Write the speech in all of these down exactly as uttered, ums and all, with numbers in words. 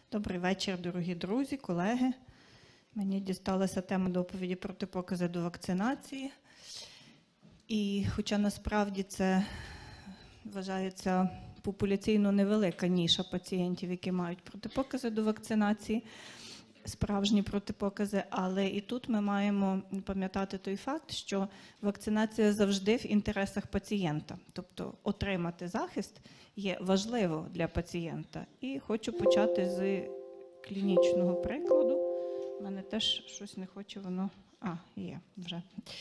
Добрий вечір, дорогі друзі, колеги. Мені дісталася тема доповіді протипокази до вакцинації. І хоча насправді це вважається популяційно невелика ніша пацієнтів, які мають протипокази до вакцинації, справжні протипокази, але і тут ми маємо пам'ятати той факт, що вакцинація завжди в інтересах пацієнта. Тобто отримати захист є важливо для пацієнта. І хочу почати з клінічного прикладу. У мене теж щось не хоче воно... А, є вже.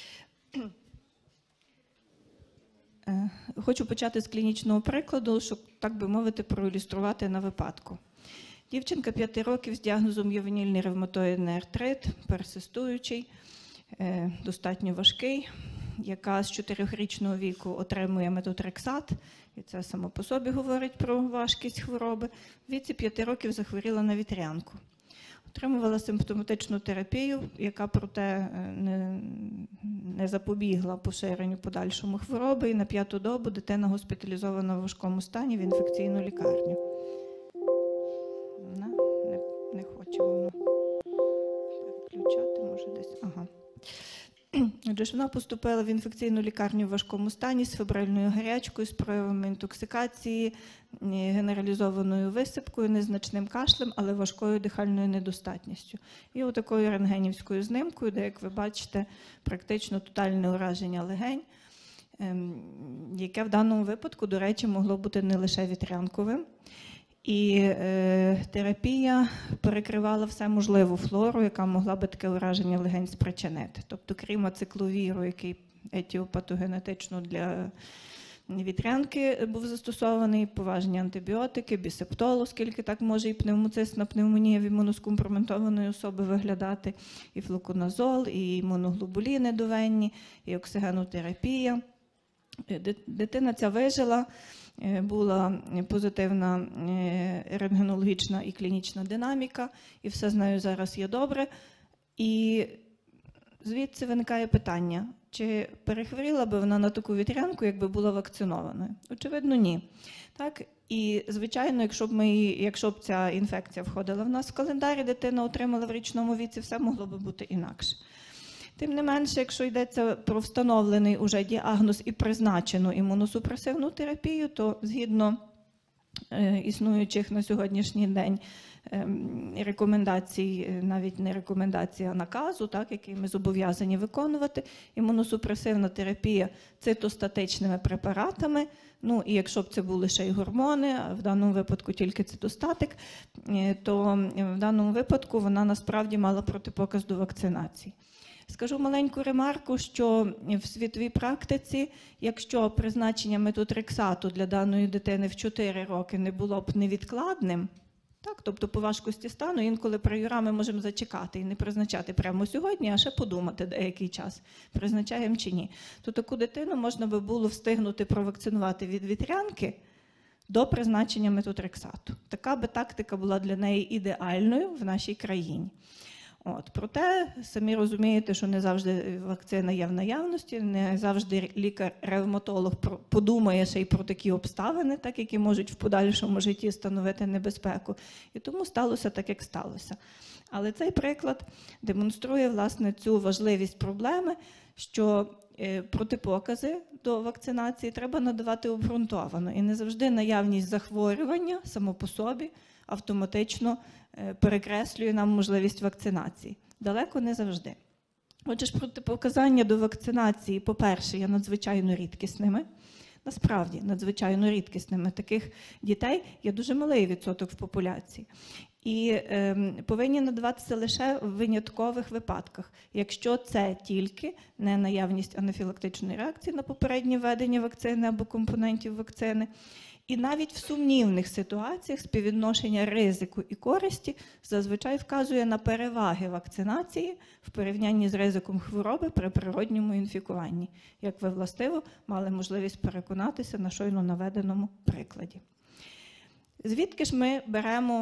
Хочу почати з клінічного прикладу, щоб, так би мовити, проілюструвати на випадку. Дівчинка п'яти років з діагнозом ювенільний ревматоїдний артрит, персистуючий, достатньо важкий, яка з чотирьохрічного віку отримує метотрексат, і це само по собі говорить про важкість хвороби. В віці п'яти років захворіла на вітрянку. Отримувала симптоматичну терапію, яка, проте, не, не запобігла поширенню подальшому хвороби, і на п'яту добу дитина госпіталізована в важкому стані в інфекційну лікарню. Не, не хоче воно переключати, може десь. Ага. Отже, вона поступила в інфекційну лікарню в важкому стані з фебрильною гарячкою, з проявами інтоксикації, генералізованою висипкою, незначним кашлем, але важкою дихальною недостатністю. І отакою рентгенівською знімкою, де, як ви бачите, практично тотальне ураження легень, яке в даному випадку, до речі, могло бути не лише вітрянковим. І е, терапія перекривала все можливу флору, яка могла би таке ураження легень спричинити. Тобто, крім ацикловіру, який етіопатогенетично для вітрянки був застосований, поважні антибіотики, бісептол, оскільки так може і пневмоцистна пневмонія в імуноскомпрометованої особи виглядати, і флуконазол, і імуноглобуліни довенні, і оксигенотерапія. Дитина ця вижила. Була позитивна рентгенологічна і клінічна динаміка, і все з нею зараз є добре. І звідси виникає питання, чи перехворіла би вона на таку вітрянку, якби була вакцинованою? Очевидно, ні. Так? І, звичайно, якщо б, ми, якщо б ця інфекція входила в нас в календарі, дитина отримала в річному віці, все могло би бути інакше. Тим не менше, якщо йдеться про встановлений уже діагноз і призначену імуносупресивну терапію, то згідно е, існуючих на сьогоднішній день е, рекомендацій, навіть не рекомендацій, а наказу, так, який ми зобов'язані виконувати, імуносупресивна терапія цитостатичними препаратами, ну і якщо б це були ще й гормони, а в даному випадку тільки цитостатик, е, то в даному випадку вона насправді мала протипоказ до вакцинації. Скажу маленьку ремарку, що в світовій практиці, якщо призначення метотрексату для даної дитини в чотири роки не було б невідкладним, так, тобто по важкості стану, інколи при юра ми можемо зачекати і не призначати прямо сьогодні, а ще подумати деякий час, призначаємо чи ні, то таку дитину можна би було встигнути провакцинувати від вітрянки до призначення метотрексату. Така би тактика була для неї ідеальною в нашій країні. От, проте, самі розумієте, що не завжди вакцина є в наявності, не завжди лікар-ревматолог подумає ще й про такі обставини, так, які можуть в подальшому житті становити небезпеку. І тому сталося так, як сталося. Але цей приклад демонструє, власне, цю важливість проблеми, що протипокази до вакцинації треба надавати обґрунтовано. І не завжди наявність захворювання само по собі автоматично перекреслює нам можливість вакцинації. Далеко не завжди. Отже ж, протипоказання до вакцинації, по-перше, є надзвичайно рідкісними. Насправді, надзвичайно рідкісними. Таких дітей є дуже малий відсоток в популяції. І е, повинні надаватися лише в виняткових випадках, якщо це тільки не наявність анафілактичної реакції на попереднє введення вакцини або компонентів вакцини. І навіть в сумнівних ситуаціях співвідношення ризику і користі зазвичай вказує на переваги вакцинації в порівнянні з ризиком хвороби при природньому інфікуванні, як ви властиво мали можливість переконатися на щойно наведеному прикладі. Звідки ж ми беремо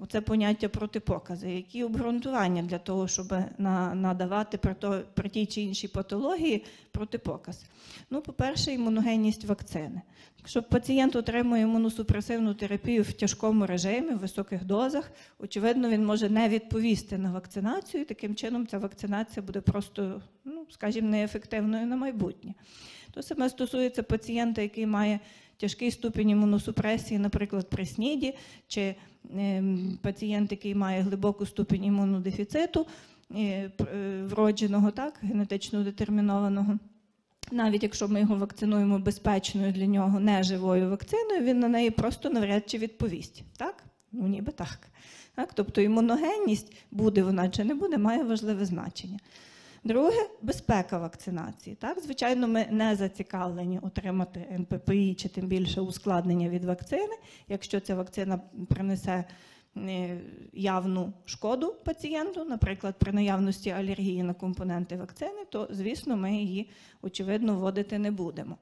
Це поняття протипокази. Які обґрунтування для того, щоб на, надавати при, то, при тій чи іншій патології протипоказ? Ну, по-перше, імуногенність вакцини. Якщо пацієнт отримує імуносупресивну терапію в тяжкому режимі, в високих дозах, очевидно, він може не відповісти на вакцинацію, і таким чином ця вакцинація буде просто, ну, скажімо, неефективною на майбутнє. То саме стосується пацієнта, який має тяжкий ступінь імуносупресії, наприклад, при СНІДі, чи е, пацієнт, який має глибоку ступінь імунодефіциту, е, вродженого, так, генетично детермінованого. Навіть якщо ми його вакцинуємо безпечною для нього неживою вакциною, він на неї просто навряд чи відповість. Так? Ну, ніби так. Так? Тобто імуногенність, буде вона чи не буде, має важливе значення. Друге – безпека вакцинації. Так? Звичайно, ми не зацікавлені отримати ен пе пе і чи тим більше ускладнення від вакцини, якщо ця вакцина принесе явну шкоду пацієнту, наприклад, при наявності алергії на компоненти вакцини, то, звісно, ми її, очевидно, вводити не будемо.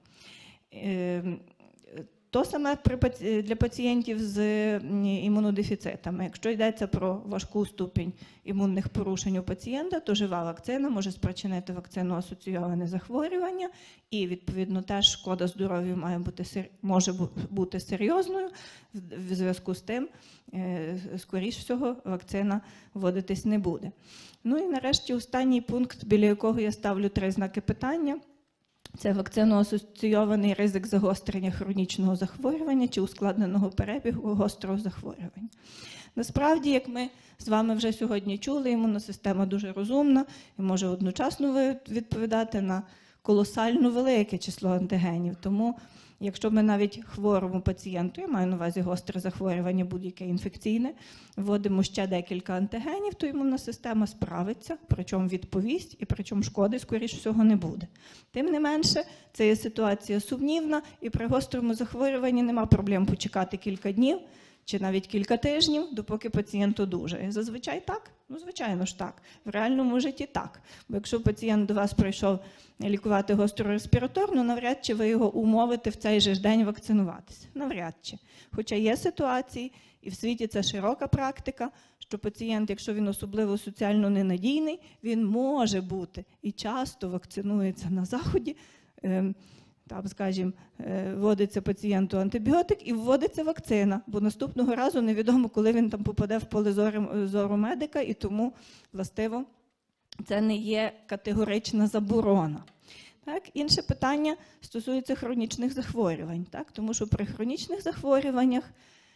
То саме для пацієнтів з імунодефіцитами. Якщо йдеться про важку ступінь імунних порушень у пацієнта, то жива вакцина може спричинити вакцинно-асоціоване захворювання і, відповідно, теж шкода здоров'ю має бути, може бути серйозною. В зв'язку з тим, скоріш всього, вакцина вводитись не буде. Ну і нарешті останній пункт, біля якого я ставлю три знаки питання. Це вакцинно-асоційований ризик загострення хронічного захворювання чи ускладненого перебігу гострого захворювання. Насправді, як ми з вами вже сьогодні чули, імунна система дуже розумна і може одночасно відповідати на колосально велике число антигенів. Тому, якщо ми навіть хворому пацієнту, я маю на увазі гостре захворювання, будь-яке інфекційне, вводимо ще декілька антигенів, то імунна система справиться, причому відповість, і причому шкоди, скоріш всього, не буде. Тим не менше, це є ситуація сумнівна, і при гострому захворюванні нема проблем почекати кілька днів, чи навіть кілька тижнів, допоки пацієнт одужає. Зазвичай так? Ну, звичайно ж так. В реальному житті так. Бо якщо пацієнт до вас прийшов лікувати гострореспіраторну, навряд чи ви його умовите в цей же ж день вакцинуватися. Навряд чи. Хоча є ситуації, і в світі це широка практика, що пацієнт, якщо він особливо соціально ненадійний, він може бути і часто вакцинується на Заході, там, скажімо, вводиться пацієнту антибіотик і вводиться вакцина, бо наступного разу невідомо, коли він там попаде в поле зору, зору медика, і тому, властиво, це не є категорична заборона. Так? Інше питання стосується хронічних захворювань, так? Тому що при хронічних захворюваннях,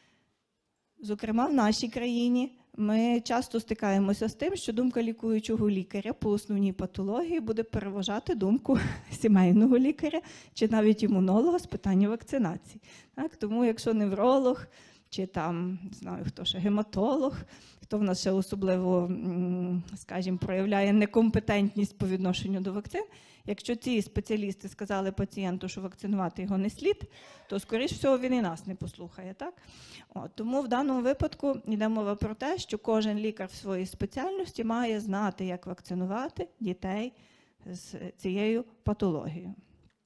зокрема в нашій країні, ми часто стикаємося з тим, що думка лікуючого лікаря по основній патології буде переважати думку сімейного лікаря чи навіть імунолога з питання вакцинації. Так? Тому якщо невролог чи там, не знаю, хто ще, гематолог, хто в нас ще особливо, скажімо, проявляє некомпетентність по відношенню до вакцин, якщо ці спеціалісти сказали пацієнту, що вакцинувати його не слід, то, скоріш всього, він і нас не послухає. Так? От, тому в даному випадку йде мова про те, що кожен лікар в своїй спеціальності має знати, як вакцинувати дітей з цією патологією.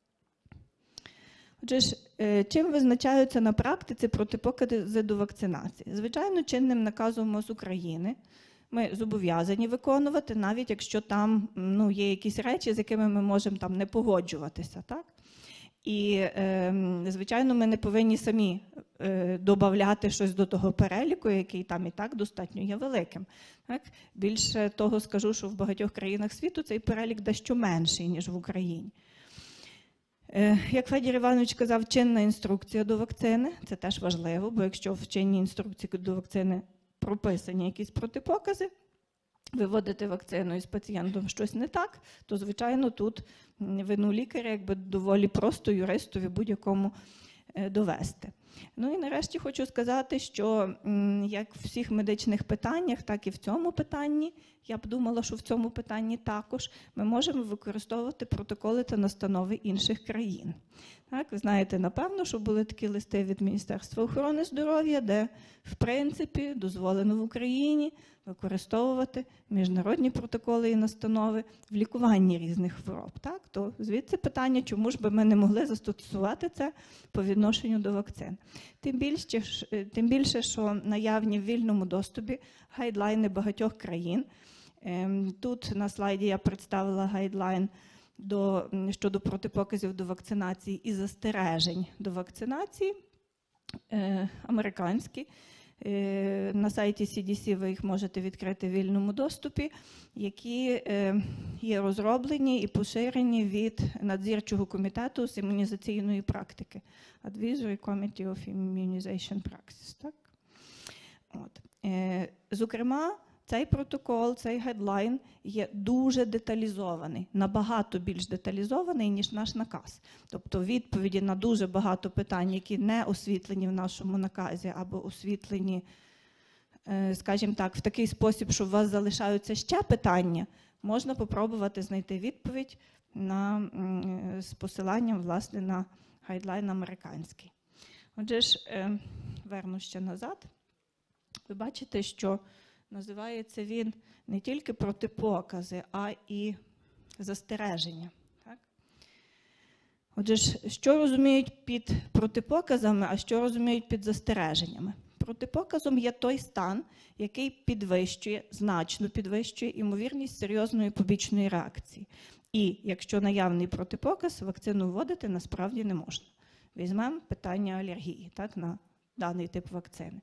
Отже ж, чим визначаються на практиці протипокази до вакцинації? Звичайно, чинним наказом з України ми зобов'язані виконувати, навіть якщо там, ну, є якісь речі, з якими ми можемо там не погоджуватися. Так? І, е, звичайно, ми не повинні самі е, додавати щось до того переліку, який там і так достатньо є великим. Так? Більше того скажу, що в багатьох країнах світу цей перелік дещо менший, ніж в Україні. Е, як Федір Іванович казав, чинна інструкція до вакцини – це теж важливо, бо якщо в чинній інструкції до вакцини прописані якісь протипокази, виводити вакцину із пацієнтом щось не так, то, звичайно, тут вину лікаря якби доволі просто юристові будь-якому довести. Ну і нарешті хочу сказати, що як в всіх медичних питаннях, так і в цьому питанні, я б думала, що в цьому питанні також ми можемо використовувати протоколи та настанови інших країн. Так, ви знаєте, напевно, що були такі листи від Міністерства охорони здоров'я, де, в принципі, дозволено в Україні використовувати міжнародні протоколи і настанови в лікуванні різних хвороб. Так? То звідси питання, чому ж би ми не могли застосувати це по відношенню до вакцин. Тим більше, тим більше, що наявні в вільному доступі гайдлайни багатьох країн. Тут на слайді я представила гайдлайн до, щодо протипоказів до вакцинації і застережень до вакцинації, е, американські. Е, на сайті сі ді сі ви їх можете відкрити в вільному доступі, які е, є розроблені і поширені від надзірчого комітету з імунізаційної практики. Advisory Committee of Immunization Practice. Так? От. Е, зокрема, цей протокол, цей гайдлайн є дуже деталізований, набагато більш деталізований, ніж наш наказ. Тобто відповіді на дуже багато питань, які не освітлені в нашому наказі, або освітлені, скажімо так, в такий спосіб, що у вас залишаються ще питання, можна попробувати знайти відповідь на, з посиланням, власне, на гайдлайн американський. Отже ж, верну ще назад. Ви бачите, що називається він не тільки протипокази, а і застереження. Так? Отже, що розуміють під протипоказами, а що розуміють під застереженнями? Протипоказом є той стан, який підвищує, значно підвищує ймовірність серйозної побічної реакції. І якщо наявний протипоказ, вакцину вводити насправді не можна. Візьмемо питання алергії, так, на даний тип вакцини.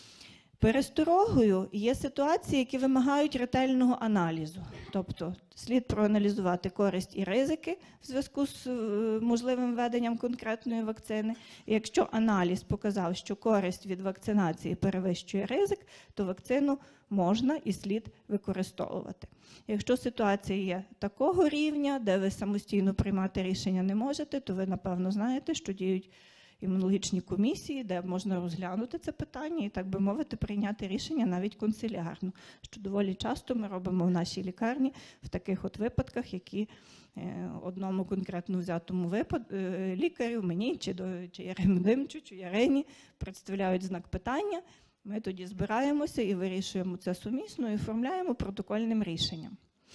Пересторогою є ситуації, які вимагають ретельного аналізу. Тобто слід проаналізувати користь і ризики в зв'язку з можливим введенням конкретної вакцини. І якщо аналіз показав, що користь від вакцинації перевищує ризик, то вакцину можна і слід використовувати. Якщо ситуація є такого рівня, де ви самостійно приймати рішення не можете, то ви, напевно, знаєте, що діють імунологічні комісії, де можна розглянути це питання і, так би мовити, прийняти рішення навіть консиліарно, що доволі часто ми робимо в нашій лікарні в таких от випадках, які одному конкретно взятому випад... лікарю, мені, чи, до... чи Яремдимчу, чи Ярині представляють знак питання, ми тоді збираємося і вирішуємо це сумісно і оформляємо протокольним рішенням.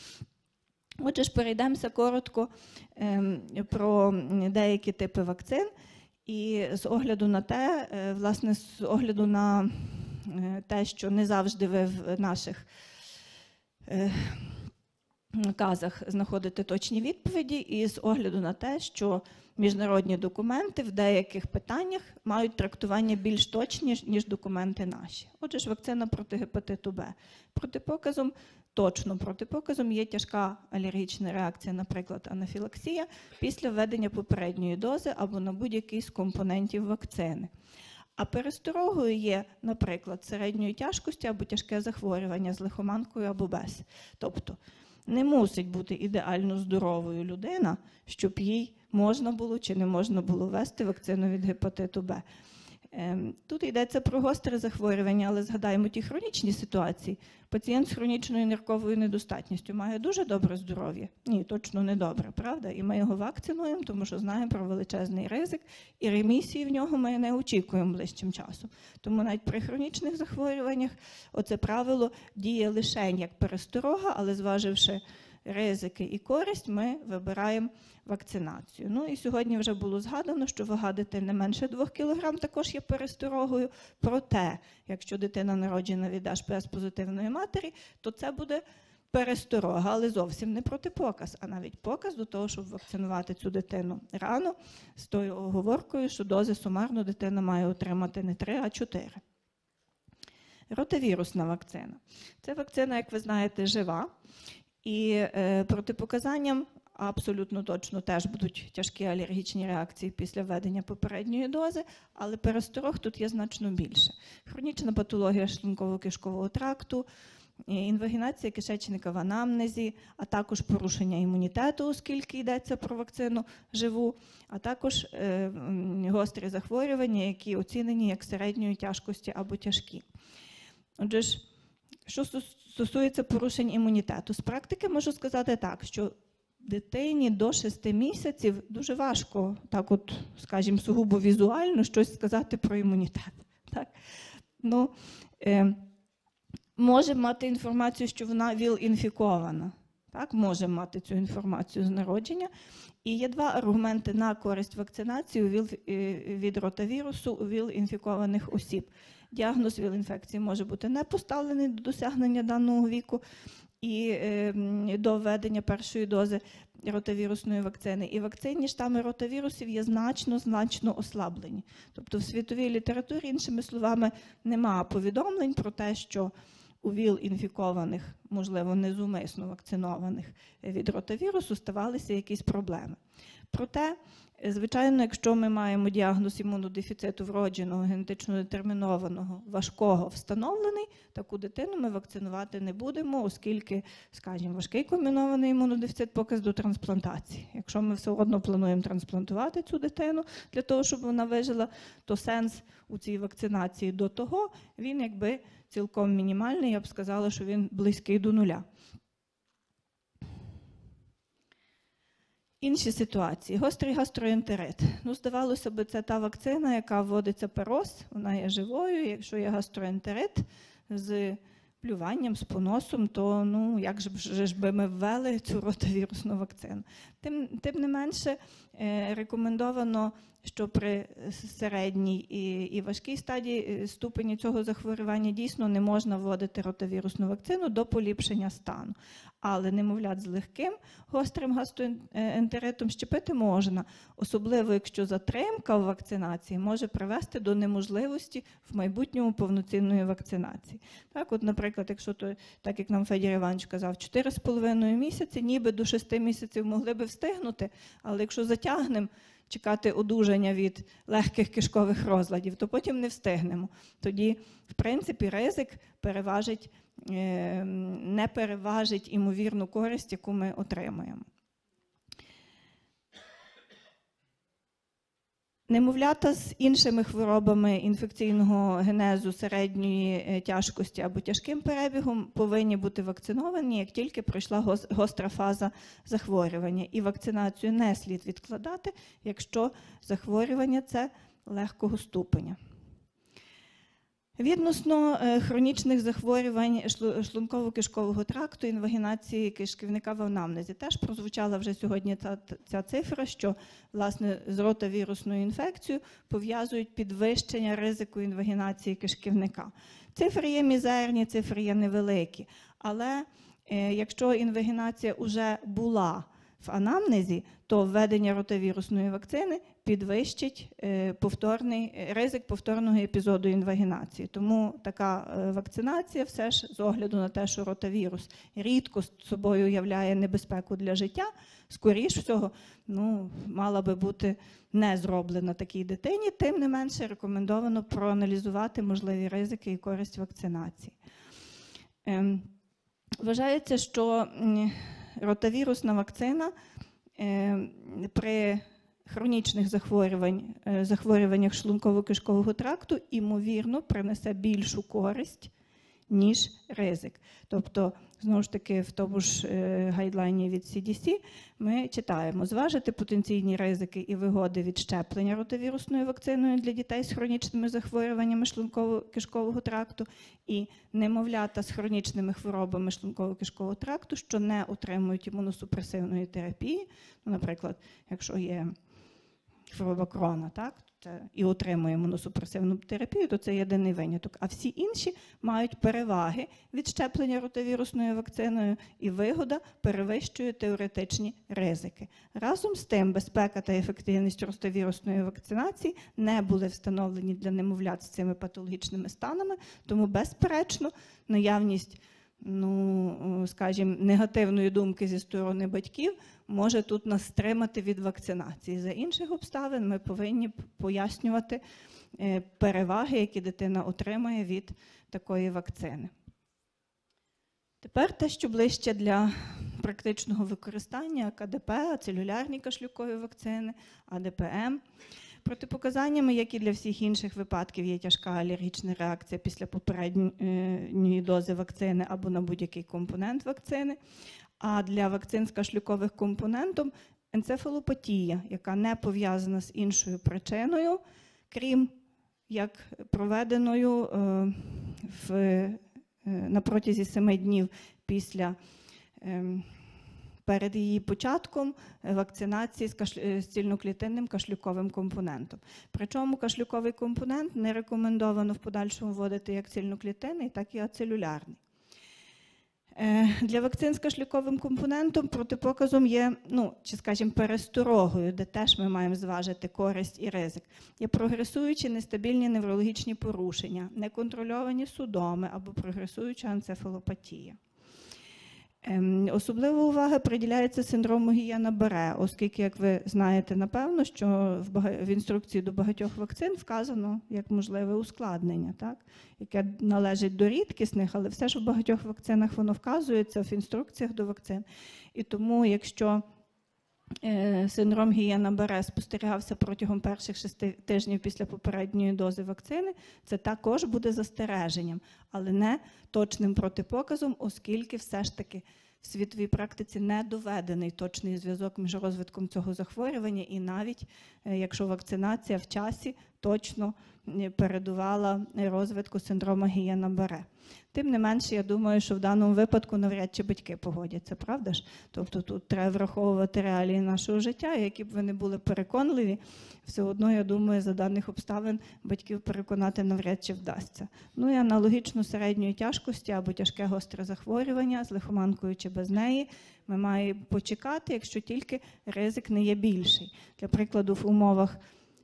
Отже ж, перейдемося коротко про деякі типи вакцин. І з огляду на те, власне, з огляду на те, що не завжди ви в наших наказах знаходите точні відповіді, і з огляду на те, що міжнародні документи в деяких питаннях мають трактування більш точні, ніж документи наші. Отже ж, вакцина проти гепатиту Б. Протипоказом, точно протипоказом є тяжка алергічна реакція, наприклад, анафілаксія, після введення попередньої дози або на будь-який з компонентів вакцини. А пересторогою є, наприклад, середньої тяжкості або тяжке захворювання з лихоманкою або без. Тобто не мусить бути ідеально здоровою людина, щоб їй можна було чи не можна було ввести вакцину від гепатиту Б. Тут йдеться про гостре захворювання, але згадаємо ті хронічні ситуації. Пацієнт з хронічною нирковою недостатністю має дуже добре здоров'я? Ні, точно не добре, правда? І ми його вакцинуємо, тому що знаємо про величезний ризик, і ремісії в нього ми не очікуємо ближчим часом. Тому навіть при хронічних захворюваннях оце правило діє лише як пересторога, але зваживши ризики і користь, ми вибираємо вакцинацію. Ну і сьогодні вже було згадано, що вага дитини менше двох кілограм також є пересторогою. Проте, якщо дитина народжена від аш пе ес позитивної матері, то це буде пересторога, але зовсім не протипоказ, а навіть показ до того, щоб вакцинувати цю дитину рано, з тою оговоркою, що дози сумарно дитина має отримати не три, а чотири. Ротавірусна вакцина. Це вакцина, як ви знаєте, жива. І е, протипоказанням абсолютно точно теж будуть тяжкі алергічні реакції після введення попередньої дози, але пересторог тут є значно більше. Хронічна патологія шлунково-кишкового тракту, інвагінація кишечника в анамнезі, а також порушення імунітету, оскільки йдеться про вакцину живу, а також е, гострі захворювання, які оцінені як середньої тяжкості або тяжкі. Отже ж, що стосується порушень імунітету, з практики можу сказати так, що дитині до шести місяців дуже важко, так от, скажімо, сугубо візуально щось сказати про імунітет. Так? Ну, е, може мати інформацію, що вона ВІЛ-інфікована. Так, може мати цю інформацію з народження. І є два аргументи на користь вакцинації від ротавірусу у ВІЛ-інфікованих осіб. Діагноз ВІЛ-інфекції може бути не поставлений до досягнення даного віку і е, до введення першої дози ротавірусної вакцини. І вакцинні штами ротавірусів є значно-значно ослаблені. Тобто в світовій літературі, іншими словами, немає повідомлень про те, що у ВІЛ-інфікованих, можливо, незумисно вакцинованих від ротавірусу ставалися якісь проблеми. Проте, звичайно, якщо ми маємо діагноз імунодефіциту вродженого, генетично детермінованого, важкого, встановлений, таку дитину ми вакцинувати не будемо, оскільки, скажімо, важкий комбінований імунодефіцит – показ до трансплантації. Якщо ми все одно плануємо трансплантувати цю дитину для того, щоб вона вижила, то сенс у цій вакцинації до того, він якби цілком мінімальний, я б сказала, що він близький до нуля. Інші ситуації. Гострий гастроентерит. Ну, здавалося б, це та вакцина, яка вводиться пероз, вона є живою. Якщо є гастроентерит з плюванням, з поносом, то ну, як же ж би ми ввели цю ротавірусну вакцину? Тим, тим не менше, рекомендовано, що при середній і, і важкій стадії ступені цього захворювання дійсно не можна вводити ротавірусну вакцину до поліпшення стану. Але немовлят з легким гострим гастроентеритом щепити можна, особливо якщо затримка в вакцинації може привести до неможливості в майбутньому повноцінної вакцинації. Так, от, наприклад, якщо то, так як нам Федір Іванович казав, чотири з половиною місяці, ніби до шести місяців могли би встигнути, але якщо затягнемо чекати одужання від легких кишкових розладів, то потім не встигнемо. Тоді, в принципі, ризик переважить, не переважить імовірну користь, яку ми отримаємо. Немовлята з іншими хворобами інфекційного генезу середньої тяжкості або тяжким перебігом повинні бути вакциновані, як тільки пройшла гостра фаза захворювання. І вакцинацію не слід відкладати, якщо захворювання це легкого ступеня. Відносно хронічних захворювань шлунково-кишкового тракту, інвагінації кишківника в анамнезі. Теж прозвучала вже сьогодні ця, ця цифра, що власне з ротавірусною інфекцією пов'язують підвищення ризику інвагінації кишківника. Цифри є мізерні, цифри є невеликі, але е, якщо інвагінація вже була в анамнезі, то введення ротавірусної вакцини підвищить повторний, ризик повторного епізоду інвагінації. Тому така вакцинація все ж з огляду на те, що ротавірус рідко собою являє небезпеку для життя, скоріш всього, ну, мала би бути не зроблена такій дитині, тим не менше рекомендовано проаналізувати можливі ризики і користь вакцинації. Вважається, що ротавірусна вакцина при хронічних захворювань, захворюваннях шлунково-кишкового тракту ймовірно принесе більшу користь, ніж ризик. Тобто, знову ж таки, в тому ж гайдлайні від сі ді сі ми читаємо: зважити потенційні ризики і вигоди від щеплення ротавірусною вакциною для дітей з хронічними захворюваннями шлунково-кишкового тракту і немовлята з хронічними хворобами шлунково-кишкового тракту, що не отримують імуносупресивної терапії. Ну, наприклад, якщо є хвороба Крона, так, і отримує імуносупресивну терапію, то це єдиний виняток. А всі інші мають переваги від щеплення ротавірусною вакциною, і вигода перевищує теоретичні ризики. Разом з тим, безпека та ефективність ротавірусної вакцинації не були встановлені для немовлят з цими патологічними станами, тому, безперечно, наявність, ну, скажімо, негативної думки зі сторони батьків може тут нас стримати від вакцинації. За інших обставин ми повинні пояснювати переваги, які дитина отримає від такої вакцини. Тепер те, що ближче для практичного використання: ка де пе, целюлярні кашлюкові вакцини, а де пе ем. Протипоказаннями, як і для всіх інших випадків, є тяжка алергічна реакція після попередньої дози вакцини або на будь-який компонент вакцини. А для вакцин з кашлюкових компонентом енцефалопатія, яка не пов'язана з іншою причиною, крім як проведеною е, в, е, на протязі семи днів після е, перед її початком вакцинації з, кашлю... з цільноклітинним кашлюковим компонентом. Причому кашлюковий компонент не рекомендовано в подальшому вводити як цільноклітинний, так і ацелюлярний. Для вакцин з кашлюковим компонентом протипоказом є, ну, чи, скажімо, пересторогою, де теж ми маємо зважити користь і ризик. Є прогресуючі нестабільні неврологічні порушення, неконтрольовані судоми або прогресуюча енцефалопатія. Особлива увага приділяється синдрому Гієна-Барре, оскільки, як ви знаєте, напевно, що в інструкції до багатьох вакцин вказано як можливе ускладнення, так? Яке належить до рідкісних, але все ж в багатьох вакцинах воно вказується в інструкціях до вакцин. І тому, якщо синдром Гієна-Барре спостерігався протягом перших шести тижнів після попередньої дози вакцини, це також буде застереженням, але не точним протипоказом, оскільки все ж таки в світовій практиці не доведений точний зв'язок між розвитком цього захворювання, і навіть якщо вакцинація в часі точно передувала розвитку синдрому Гієна-Барре. Тим не менше, я думаю, що в даному випадку навряд чи батьки погодяться, правда ж? Тобто тут треба враховувати реалії нашого життя, які б вони були переконливі, все одно, я думаю, за даних обставин батьків переконати навряд чи вдасться. Ну і аналогічно середньої тяжкості або тяжке гостре захворювання з лихоманкою чи без неї ми маємо почекати, якщо тільки ризик не є більший. Для прикладу, в умовах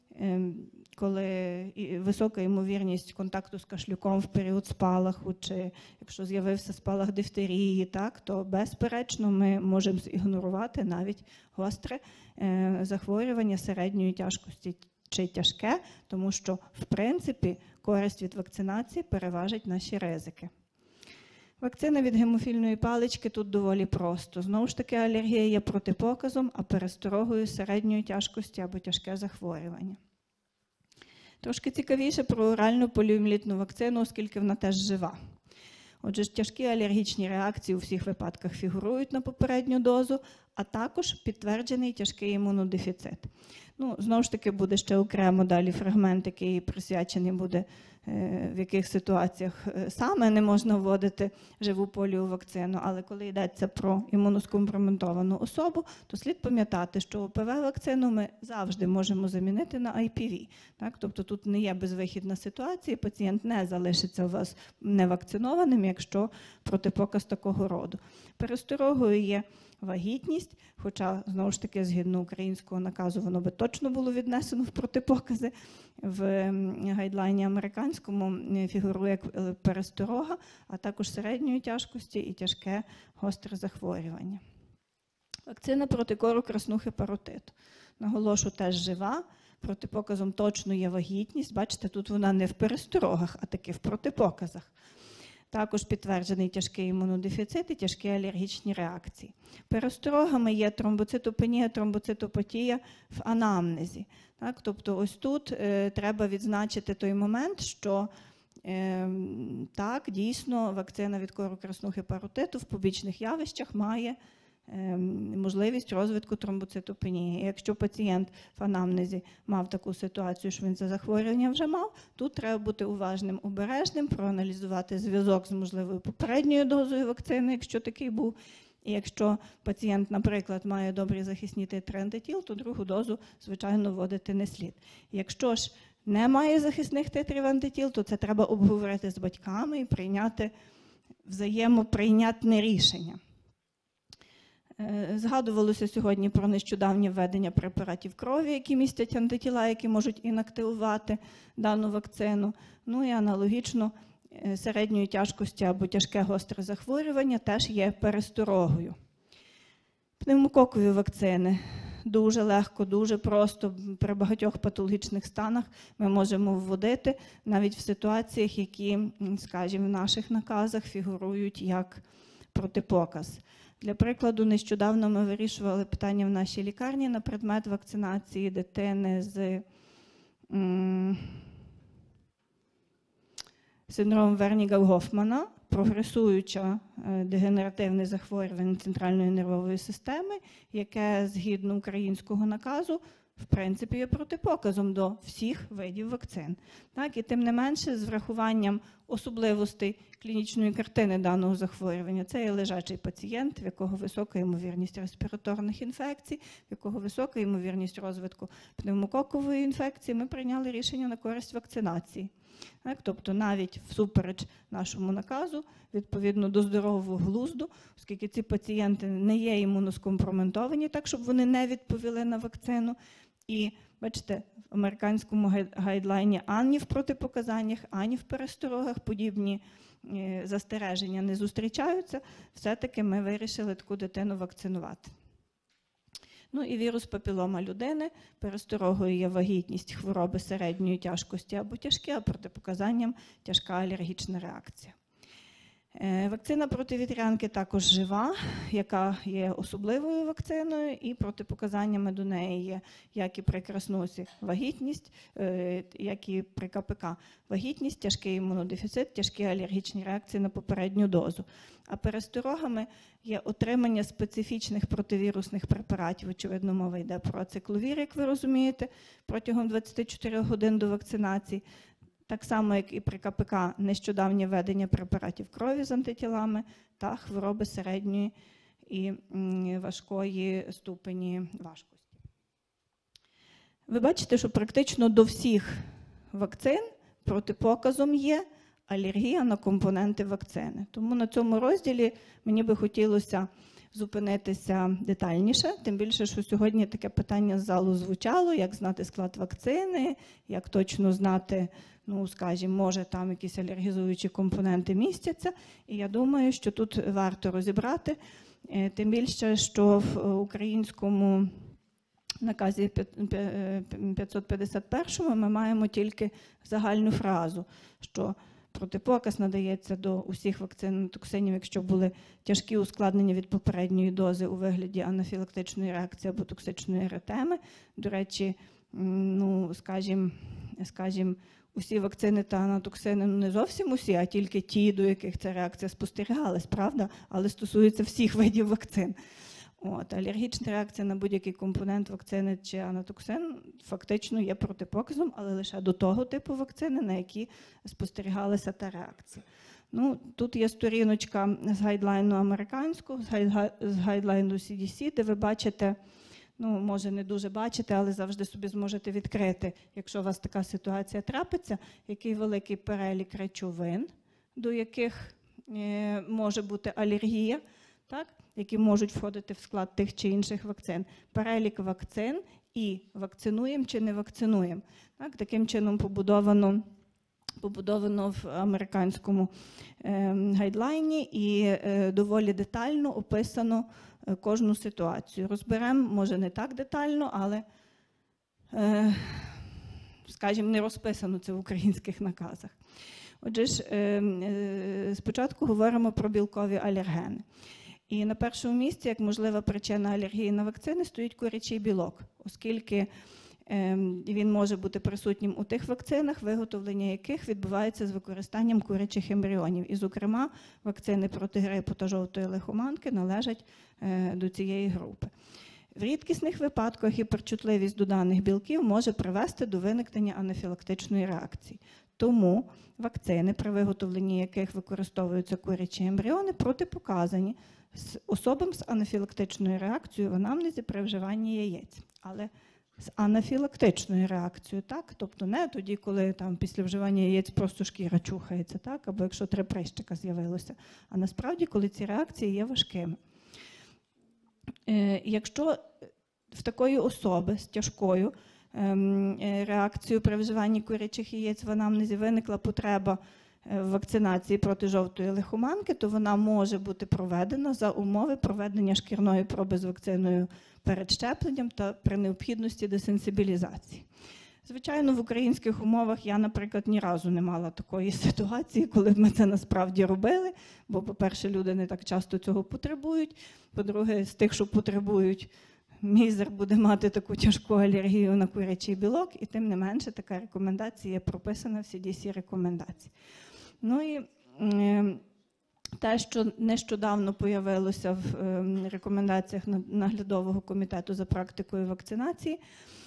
коли висока ймовірність контакту з кашлюком в період спалаху, чи якщо з'явився спалах дифтерії, так, то безперечно ми можемо зігнорувати навіть гостре е, захворювання середньої тяжкості чи тяжке, тому що, в принципі, користь від вакцинації переважить наші ризики. Вакцина від гемофільної палички тут доволі просто. Знову ж таки, алергія є протипоказом, а пересторогою середньої тяжкості або тяжке захворювання. Трошки цікавіше про оральну поліомієлітну вакцину, оскільки вона теж жива. Отже, тяжкі алергічні реакції у всіх випадках фігурують на попередню дозу, а також підтверджений тяжкий імунодефіцит. Ну, знову ж таки, буде ще окремо далі фрагмент, який присвячений буде, в яких ситуаціях саме не можна вводити живу поліовакцину, але коли йдеться про імуноскомпрометовану особу, то слід пам'ятати, що ОПВ-вакцину ми завжди можемо замінити на ай пі ві. Так? Тобто тут не є безвихідна ситуація, пацієнт не залишиться у вас невакцинованим, якщо протипоказ такого роду. Пересторогою є вагітність, хоча, знову ж таки, згідно українського наказу, воно би точно було віднесено в протипокази. В гайдлайні американському фігурує як пересторога, а також середньої тяжкості і тяжке гостре захворювання. Вакцина проти кору, краснухи, паротиту. Наголошу, теж жива. Протипоказом точно є вагітність. Бачите, тут вона не в пересторогах, а таки в протипоказах. Також підтверджений тяжкий імунодефіцит і тяжкі алергічні реакції. Пересторогами є тромбоцитопенія, тромбоцитопатія в анамнезі. Так, тобто ось тут е, треба відзначити той момент, що е, так, дійсно, вакцина від кору, краснухи, паротиту в побічних явищах має е, можливість розвитку тромбоцитопенії. І якщо пацієнт в анамнезі мав таку ситуацію, що він це захворювання вже мав, тут треба бути уважним, обережним, проаналізувати зв'язок з можливою попередньою дозою вакцини, якщо такий був. І якщо пацієнт, наприклад, має добрі захисні титри антитіл, то другу дозу, звичайно, вводити не слід. Якщо ж немає захисних титрів антитіл, то це треба обговорити з батьками і прийняти взаємоприйнятне рішення. Згадувалося сьогодні про нещодавнє введення препаратів крові, які містять антитіла, які можуть інактивувати дану вакцину. Ну і аналогічно середньої тяжкості або тяжке гостре захворювання теж є пересторогою. Пневмококові вакцини дуже легко, дуже просто при багатьох патологічних станах ми можемо вводити навіть в ситуаціях, які, скажімо, в наших наказах фігурують як протипоказ. Для прикладу, нещодавно ми вирішували питання в нашій лікарні на предмет вакцинації дитини з м, синдромом Верніга-Гофмана, прогресуюче дегенеративне захворювання центральної нервової системи, яке, згідно українського наказу, в принципі, є протипоказом до всіх видів вакцин. Так, і тим не менше, з врахуванням особливостей клінічної картини даного захворювання, це є лежачий пацієнт, в якого висока ймовірність респіраторних інфекцій, в якого висока ймовірність розвитку пневмококової інфекції, ми прийняли рішення на користь вакцинації. Так, тобто навіть всупереч нашому наказу, відповідно до здорового глузду, оскільки ці пацієнти не є імуноскомпроментовані, так, щоб вони не відповіли на вакцину. І, бачите, в американському гайдлайні ані в протипоказаннях, ані в пересторогах подібні застереження не зустрічаються, все-таки ми вирішили таку дитину вакцинувати. Ну і вірус папілома людини, пересторогою є вагітність, хвороби середньої тяжкості або тяжкі, а протипоказанням тяжка алергічна реакція. Вакцина проти вітрянки також жива, яка є особливою вакциною, і протипоказаннями до неї є як і при краснусі вагітність, як і при КПК вагітність, тяжкий імунодефіцит, тяжкі алергічні реакції на попередню дозу. А пересторогами є отримання специфічних противірусних препаратів. Очевидно, мова йде про ацикловір, як ви розумієте, протягом двадцяти чотирьох годин до вакцинації. Так само, як і при КПК, нещодавнє введення препаратів крові з антитілами та хвороби середньої і важкої ступені важкості. Ви бачите, що практично до всіх вакцин протипоказом є алергія на компоненти вакцини. Тому на цьому розділі мені би хотілося зупинитися детальніше, тим більше, що сьогодні таке питання з залу звучало, як знати склад вакцини, як точно знати, ну, скажімо, може там якісь алергізуючі компоненти містяться. І я думаю, що тут варто розібрати, тим більше, що в українському наказі п'ятсот п'ятдесят першому ми маємо тільки загальну фразу, що протипоказ надається до усіх вакцин токсинів, якщо були тяжкі ускладнення від попередньої дози у вигляді анафілактичної реакції або токсичної еретеми. До речі, ну, скажімо, скажімо, усі вакцини та анатоксини, ну, не зовсім усі, а тільки ті, до яких ця реакція спостерігалась, правда? Але стосується всіх видів вакцин. От, алергічна реакція на будь-який компонент вакцини чи анатоксин фактично є протипоказом, але лише до того типу вакцини, на які спостерігалася та реакція. Ну, тут є сторіночка з гайдлайну американського, з гайдлайну сі ді сі, де ви бачите, ну, може не дуже бачите, але завжди собі зможете відкрити, якщо у вас така ситуація трапиться, який великий перелік речовин, до яких е, може бути алергія, так, які можуть входити в склад тих чи інших вакцин. Перелік вакцин і вакцинуємо чи не вакцинуємо. Так, таким чином побудовано, побудовано в американському е, гайдлайні і е, доволі детально описано е, кожну ситуацію. Розберемо, може не так детально, але, е, скажімо, не розписано це в українських наказах. Отже ж, е, е, спочатку говоримо про білкові алергени. І на першому місці, як можлива причина алергії на вакцини, стоїть курячий білок, оскільки він може бути присутнім у тих вакцинах, виготовлення яких відбувається з використанням курячих ембріонів. І, зокрема, вакцини проти грипу та жовтої лихоманки належать до цієї групи. В рідкісних випадках гіперчутливість до даних білків може привести до виникнення анафілактичної реакції. Тому вакцини, при виготовленні яких використовуються курячі ембріони, протипоказані з особам з анафілактичною реакцією в анамнезі при вживанні яєць. Але з анафілактичною реакцією, так? Тобто не тоді, коли там після вживання яєць просто шкіра чухається, так? Або якщо три прищика з'явилося, а насправді, коли ці реакції є важкими. Е, якщо в такої особи з тяжкою е, реакцією при вживанні курячих яєць в анамнезі виникла потреба в вакцинації проти жовтої лихоманки, то вона може бути проведена за умови проведення шкірної проби з вакциною перед щепленням та при необхідності десенсибілізації. Звичайно, в українських умовах я, наприклад, ні разу не мала такої ситуації, коли б ми це насправді робили, бо, по-перше, люди не так часто цього потребують, по-друге, з тих, що потребують, мізер буде мати таку тяжку алергію на курячий білок, і тим не менше така рекомендація є прописана в сі ді сі рекомендації. Ну і е, те, що нещодавно появилося в е, рекомендаціях наглядового комітету за практикою вакцинації,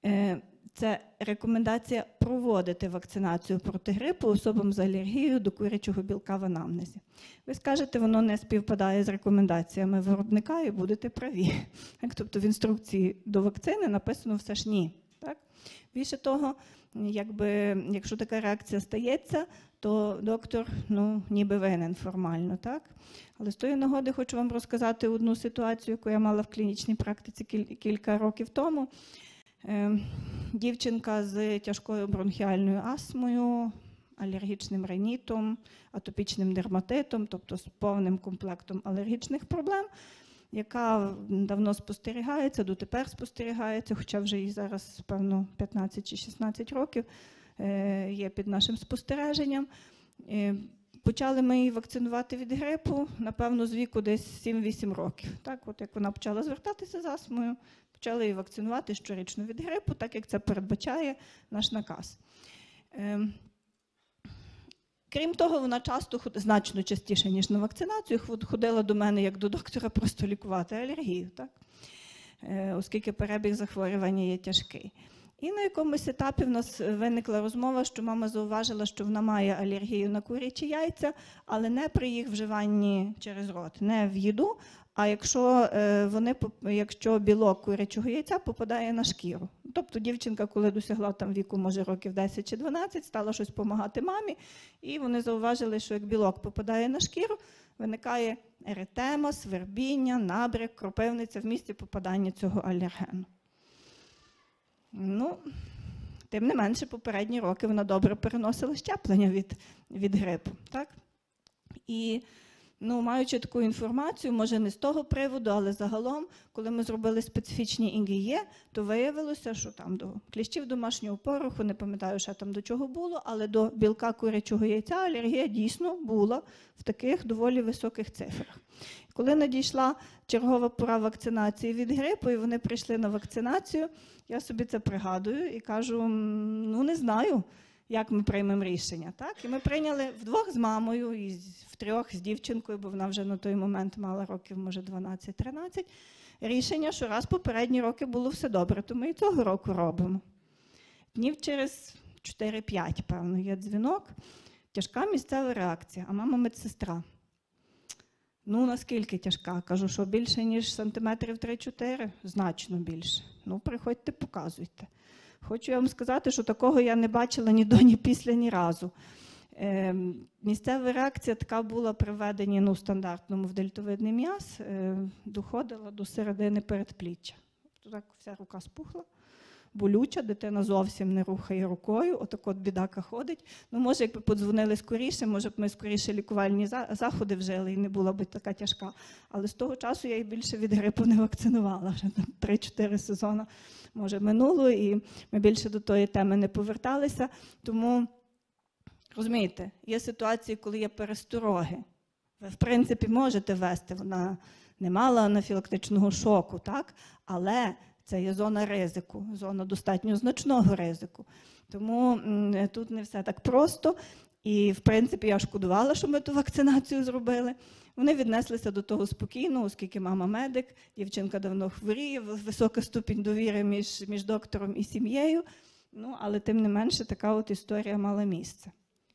Це рекомендація проводити вакцинацію проти грипу особам з алергією до курячого білка в анамнезі. Ви скажете, воно не співпадає з рекомендаціями виробника і будете праві. Тобто в інструкції до вакцини написано все ж ні. Так? Більше того, якби, якщо така реакція стається, то доктор ну, ніби винен формально. Так? Але з тої нагоди хочу вам розказати одну ситуацію, яку я мала в клінічній практиці кілька років тому. Дівчинка з тяжкою бронхіальною астмою, алергічним ринітом, атопічним дерматитом, тобто з повним комплектом алергічних проблем, яка давно спостерігається, дотепер спостерігається, хоча вже їй зараз, певно, п'ятнадцять чи шістнадцять років є під нашим спостереженням. Почали ми її вакцинувати від грипу, напевно, з віку десь сім-вісім років. Так, от як вона почала звертатися з астмою, почали її вакцинувати щорічно від грипу, так як це передбачає наш наказ. Ем, крім того, вона часто, значно частіше, ніж на вакцинацію, ходила до мене як до доктора просто лікувати алергію, так? Е, оскільки перебіг захворювання є тяжкий. І на якомусь етапі в нас виникла розмова, що мама зауважила, що вона має алергію на курячі яйця, але не при їх вживанні через рот, не в їду, а якщо, вони, якщо білок курячого яйця попадає на шкіру. Тобто дівчинка, коли досягла там віку, може, років десять чи дванадцять, стала щось допомагати мамі, і вони зауважили, що як білок попадає на шкіру, виникає еретема, свербіння, набряк, кропивниця в місці попадання цього алергену. Ну, тим не менше, попередні роки вона добре переносила щеплення від, від грипу. Так? І, ну, маючи таку інформацію, може не з того приводу, але загалом, коли ми зробили специфічні ІГЄ, то виявилося, що там до кліщів домашнього пороху, не пам'ятаю, що там до чого було, але до білка курячого яйця алергія дійсно була в таких доволі високих цифрах. Коли надійшла чергова пора вакцинації від грипу, і вони прийшли на вакцинацію, я собі це пригадую і кажу, ну не знаю, як ми приймемо рішення. Так? І ми прийняли вдвох з мамою, і втрьох з дівчинкою, бо вона вже на той момент мала років, може, дванадцять-тринадцять, рішення, що раз попередні роки було все добре, то ми і цього року робимо. Днів через чотири-п'ять, певно, є дзвінок, тяжка місцева реакція, а мама медсестра. Ну, наскільки тяжка? Кажу, що більше, ніж сантиметрів три-чотири? Значно більше. Ну, приходьте, показуйте. Хочу я вам сказати, що такого я не бачила ні до, ні після, ні разу. Е, місцева реакція така була при введенні, ну, стандартному в дельтовидний м'яз, е, доходила до середини передпліччя. Так вся рука спухла. Болюча, дитина зовсім не рухає рукою, отак от бідака ходить. Ну, може, якби подзвонили скоріше, може б ми скоріше лікувальні заходи вжили і не була б така тяжка. Але з того часу я їх більше від грипу не вакцинувала. Вже три-чотири сезони, може, минуло, і ми більше до тої теми не поверталися. Тому, розумієте, є ситуації, коли є перестороги. Ви, в принципі, можете ввести, вона не мала анафілактичного шоку, так? Але це є зона ризику, зона достатньо значного ризику. Тому тут не все так просто. І, в принципі, я шкодувала, що ми ту вакцинацію зробили. Вони віднеслися до того спокійно, оскільки мама медик, дівчинка давно хворіє, висока ступінь довіри між, між доктором і сім'єю. Ну, але тим не менше, така от історія мала місце.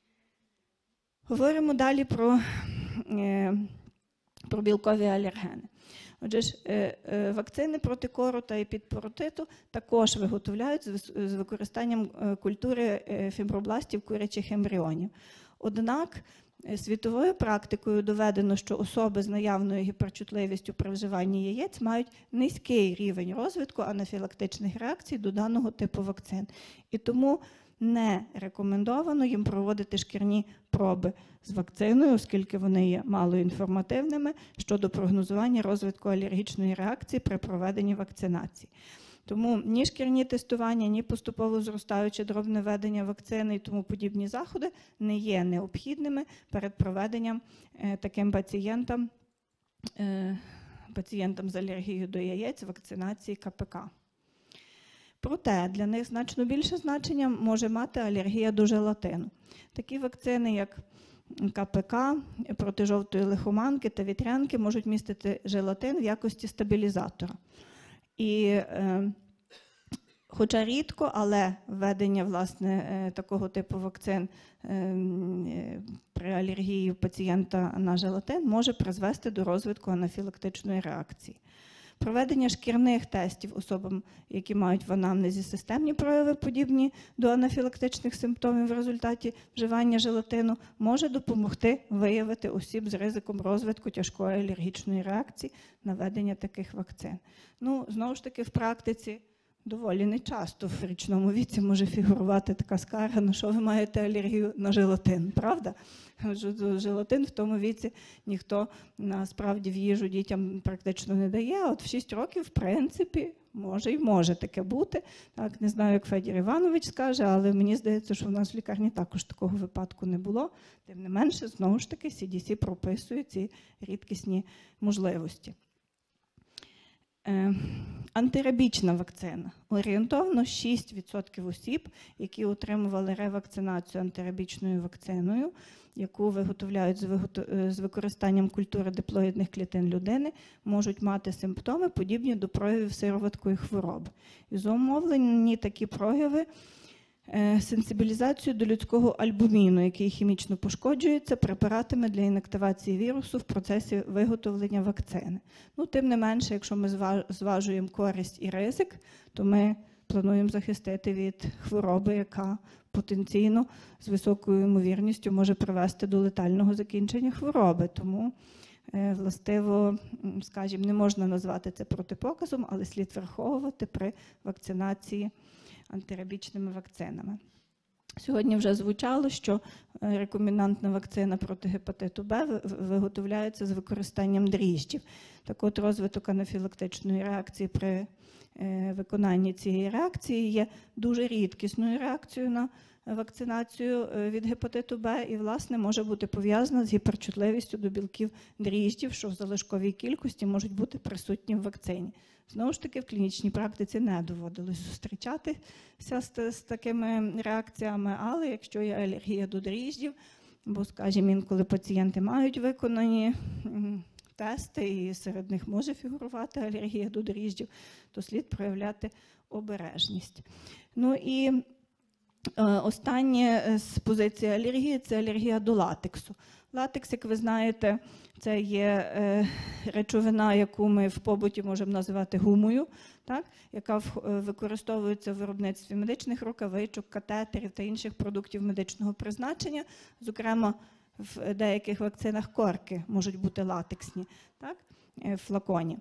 Говоримо далі про, е, про білкові алергени. Отже ж, вакцини проти кору та епідпаротиту також виготовляють з використанням культури фібробластів курячих ембріонів. Однак світовою практикою доведено, що особи з наявною гіперчутливістю при вживанні яєць мають низький рівень розвитку анафілактичних реакцій до даного типу вакцин. І тому не рекомендовано їм проводити шкірні проби з вакциною, оскільки вони є малоінформативними щодо прогнозування розвитку алергічної реакції при проведенні вакцинації. Тому ні шкірні тестування, ні поступово зростаюче дробне введення вакцини і тому подібні заходи не є необхідними перед проведенням е, таким пацієнтам, е, пацієнтам з алергією до яєць вакцинації ка пе ка. Проте для них значно більше значення може мати алергія до желатину. Такі вакцини, як ка пе ка, проти жовтої лихоманки та вітрянки, можуть містити желатин в якості стабілізатора. І е, Хоча рідко, але введення власне такого типу вакцин при алергії пацієнта на желатин може призвести до розвитку анафілактичної реакції. Проведення шкірних тестів особам, які мають в анамнезі системні прояви, подібні до анафілактичних симптомів в результаті вживання желатину, може допомогти виявити осіб з ризиком розвитку тяжкої алергічної реакції на введення таких вакцин. Ну, знову ж таки, в практиці доволі нечасто в річному віці може фігурувати така скарга, на що ви маєте алергію на желатин, правда? Желатин в тому віці ніхто насправді в їжу дітям практично не дає, а от в шість років, в принципі, може і може таке бути. Так, не знаю, як Федір Іванович скаже, але мені здається, що в нас в лікарні також такого випадку не було. Тим не менше, знову ж таки, сі ді сі прописує ці рідкісні можливості. Антирабічна вакцина. Орієнтовно шість відсотків осіб, які отримували ревакцинацію антирабічною вакциною, яку виготовляють з використанням культури диплоїдних клітин людини, можуть мати симптоми, подібні до проявів сироваткої хвороби. І зумовлені такі прояви сенсибілізацію до людського альбуміну, який хімічно пошкоджується препаратами для інактивації вірусу в процесі виготовлення вакцини. Ну, тим не менше, якщо ми зважуємо користь і ризик, то ми плануємо захистити від хвороби, яка потенційно з високою ймовірністю може привести до летального закінчення хвороби. Тому, властиво, скажімо, не можна назвати це протипоказом, але слід враховувати при вакцинації антирабічними вакцинами. Сьогодні вже звучало, що рекомендантна вакцина проти гепатиту Б виготовляється з використанням дріжджів. Так от, розвиток анафілактичної реакції при виконанні цієї реакції є дуже рідкісною реакцією на вакцинацію від гепатиту Б і, власне, може бути пов'язана з гіперчутливістю до білків дріжджів, що в залишковій кількості можуть бути присутні в вакцині. Знову ж таки, в клінічній практиці не доводилось зустрічатися з, з такими реакціями, але якщо є алергія до дріжджів, бо, скажімо, інколи пацієнти мають виконані тести, і серед них може фігурувати алергія до дріжджів, то слід проявляти обережність. Ну і останнє з позиції алергії – це алергія до латексу. Латекс, як ви знаєте, це є речовина, яку ми в побуті можемо називати гумою, так, яка використовується в виробництві медичних рукавичок, катетерів та інших продуктів медичного призначення. Зокрема, в деяких вакцинах корки можуть бути латексні, так, в флаконі.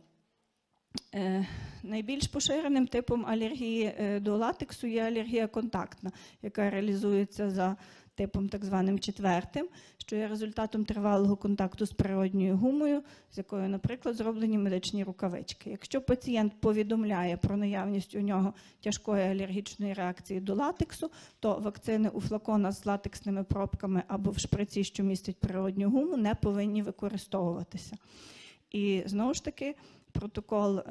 Найбільш поширеним типом алергії до латексу є алергія контактна, яка реалізується за типом так званим четвертим, що є результатом тривалого контакту з природньою гумою, з якою, наприклад, зроблені медичні рукавички. Якщо пацієнт повідомляє про наявність у нього тяжкої алергічної реакції до латексу, то вакцини у флаконах з латексними пробками або в шприці, що містять природню гуму, не повинні використовуватися. І, знову ж таки, протокол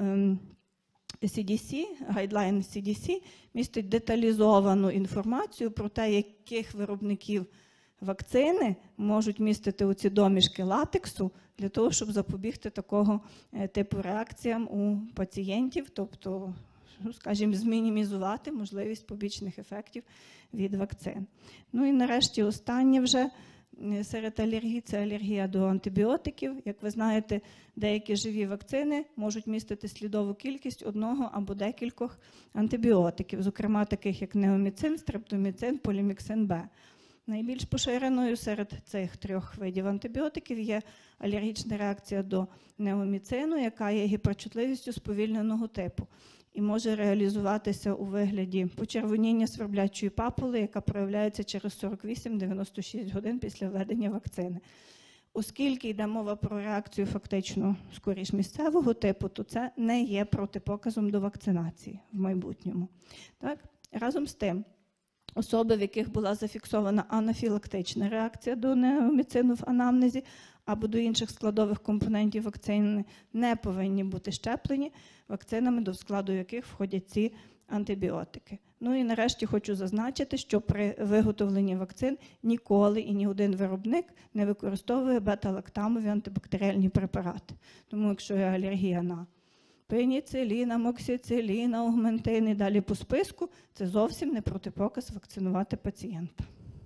сі ді сі, гайдлайн сі ді сі, містить деталізовану інформацію про те, яких виробників вакцини можуть містити оці домішки латексу для того, щоб запобігти такого типу реакціям у пацієнтів, тобто, скажімо, змінімізувати можливість побічних ефектів від вакцин. Ну і нарешті останнє вже серед алергій – це алергія до антибіотиків. Як ви знаєте, деякі живі вакцини можуть містити слідову кількість одного або декількох антибіотиків, зокрема таких як неоміцин, стрептоміцин, поліміксин Б. Найбільш поширеною серед цих трьох видів антибіотиків є алергічна реакція до неоміцину, яка є гіперчутливістю сповільненого типу і може реалізуватися у вигляді почервоніння сверблячої папули, яка проявляється через сорок вісім - дев'яносто шість годин після введення вакцини. Оскільки йде мова про реакцію фактично скоріш місцевого типу, то це не є протипоказом до вакцинації в майбутньому. Так? Разом з тим, особи, в яких була зафіксована анафілактична реакція до неоміцину в анамнезі або до інших складових компонентів вакцини, не повинні бути щеплені вакцинами, до складу яких входять ці антибіотики. Ну і нарешті хочу зазначити, що при виготовленні вакцин ніколи і ні один виробник не використовує бета-лактамові антибактеріальні препарати. Тому якщо є алергія на пеніцилін, амоксицилін, аугментин і далі по списку – це зовсім не протипоказ вакцинувати пацієнта.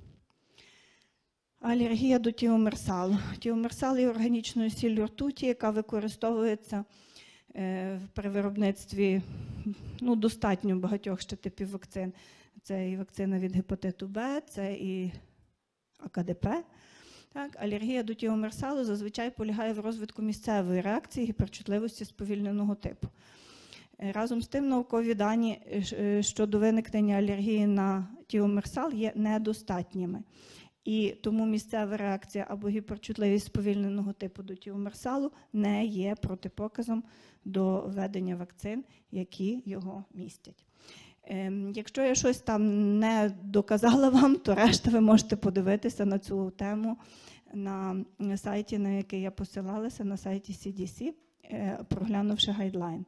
Алергія до тіомерсалу. Тіомерсал є органічною сіллю ртуті, яка використовується е, при виробництві ну, достатньо багатьох ще типів вакцин. Це і вакцина від гепатиту Б, це і А К Д П. Так, алергія до тіомерсалу зазвичай полягає в розвитку місцевої реакції гіперчутливості сповільненого типу. Разом з тим, наукові дані щодо виникнення алергії на тіомерсал є недостатніми. І тому місцева реакція або гіперчутливість сповільненого типу до тіомерсалу не є протипоказом до введення вакцин, які його містять. Якщо я щось там не доказала вам, то решта ви можете подивитися на цю тему на сайті, на який я посилалася, на сайті Сі Ді Сі, проглянувши гайдлайн.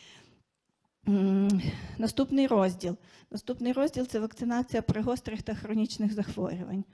Наступний розділ. Наступний розділ – це вакцинація при гострих та хронічних захворюваннях.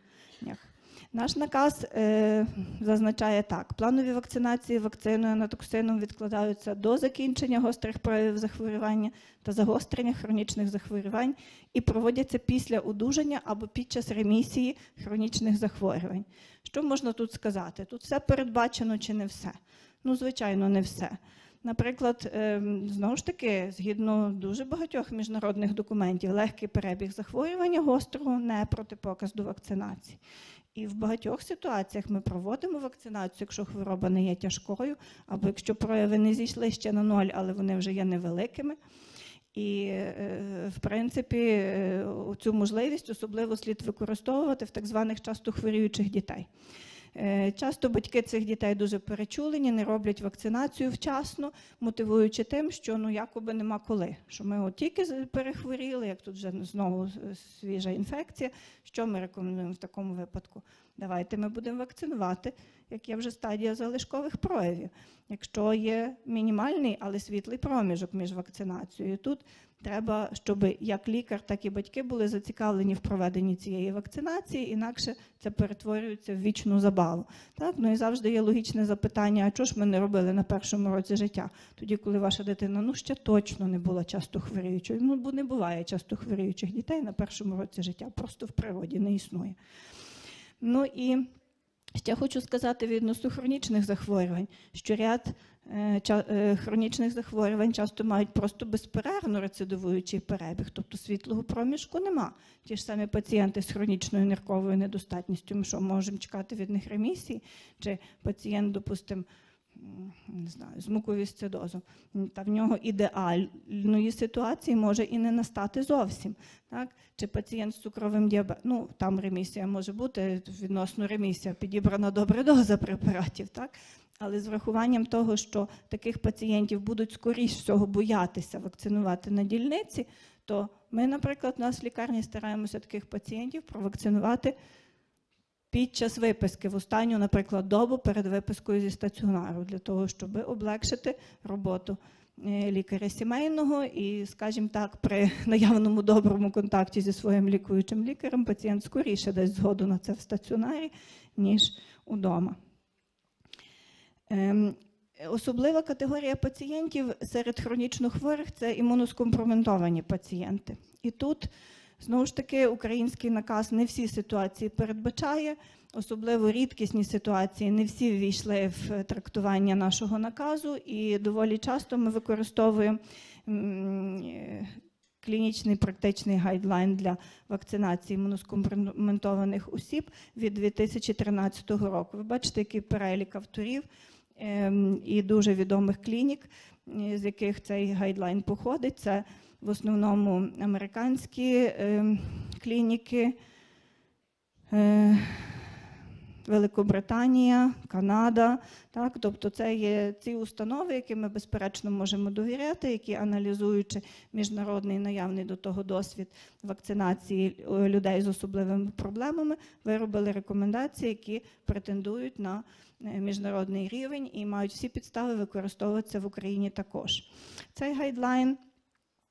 Наш наказ е, зазначає так. Планові вакцинації вакциною анатоксином відкладаються до закінчення гострих проявів захворювання та загострення хронічних захворювань і проводяться після одужання або під час ремісії хронічних захворювань. Що можна тут сказати? Тут все передбачено чи не все? Ну, звичайно, не все. Наприклад, знову ж таки, згідно дуже багатьох міжнародних документів, легкий перебіг захворювання гострого не протипоказ до вакцинації. І в багатьох ситуаціях ми проводимо вакцинацію, якщо хвороба не є тяжкою, або якщо прояви не зійшли ще на ноль, але вони вже є невеликими. І, в принципі, цю можливість особливо слід використовувати в так званих часто хворіючих дітей. Часто батьки цих дітей дуже перечулені, не роблять вакцинацію вчасно, мотивуючи тим, що ну якоби нема коли. Що ми от тільки перехворіли, як тут вже знову свіжа інфекція, що ми рекомендуємо в такому випадку? Давайте ми будемо вакцинувати, як є вже стадія залишкових проявів. Якщо є мінімальний, але світлий проміжок між вакцинацією, тут треба, щоб як лікар, так і батьки були зацікавлені в проведенні цієї вакцинації, інакше це перетворюється в вічну забаву. Так? Ну і завжди є логічне запитання, а чого ж ми не робили на першому році життя? Тоді, коли ваша дитина ну ще точно не була часто хворіючою. Ну, бо не буває часто хворіючих дітей на першому році життя, просто в природі не існує. Ну і ще хочу сказати відносно хронічних захворювань, що ряд е, хронічних захворювань часто мають просто безперервно рецидивуючий перебіг, тобто світлого проміжку нема. Ті ж самі пацієнти з хронічною нирковою недостатністю, ми що, можемо чекати від них ремісії, чи пацієнт, допустимо, не знаю, з муковісцидозом, та в нього ідеальної ситуації може і не настати зовсім. Так? Чи пацієнт з цукровим діабетом, ну там ремісія може бути, відносно ремісія, підібрана добра доза препаратів, так? Але з врахуванням того, що таких пацієнтів будуть скоріш всього боятися вакцинувати на дільниці, то ми, наприклад, у нас в лікарні стараємося таких пацієнтів провакцинувати під час виписки, в останню, наприклад, добу перед випискою зі стаціонару, для того, щоб облегшити роботу лікаря сімейного і, скажімо так, при наявному доброму контакті зі своїм лікуючим лікарем пацієнт скоріше дасть згоду на це в стаціонарі, ніж удома. Ем, особлива категорія пацієнтів серед хронічно хворих – це імуноскомпрометовані пацієнти. І тут, знову ж таки, український наказ не всі ситуації передбачає, особливо рідкісні ситуації, не всі ввійшли в трактування нашого наказу, і доволі часто ми використовуємо клінічний практичний гайдлайн для вакцинації імуноскомпрометованих осіб від дві тисячі тринадцятого року. Ви бачите, який перелік авторів і дуже відомих клінік, з яких цей гайдлайн походить. Це в основному американські е, клініки, е, Великобританія, Канада. Так? Тобто це є ці установи, яким ми безперечно можемо довіряти, які, аналізуючи міжнародний наявний до того досвід вакцинації людей з особливими проблемами, виробили рекомендації, які претендують на міжнародний рівень і мають всі підстави використовуватися в Україні також. Цей гайдлайн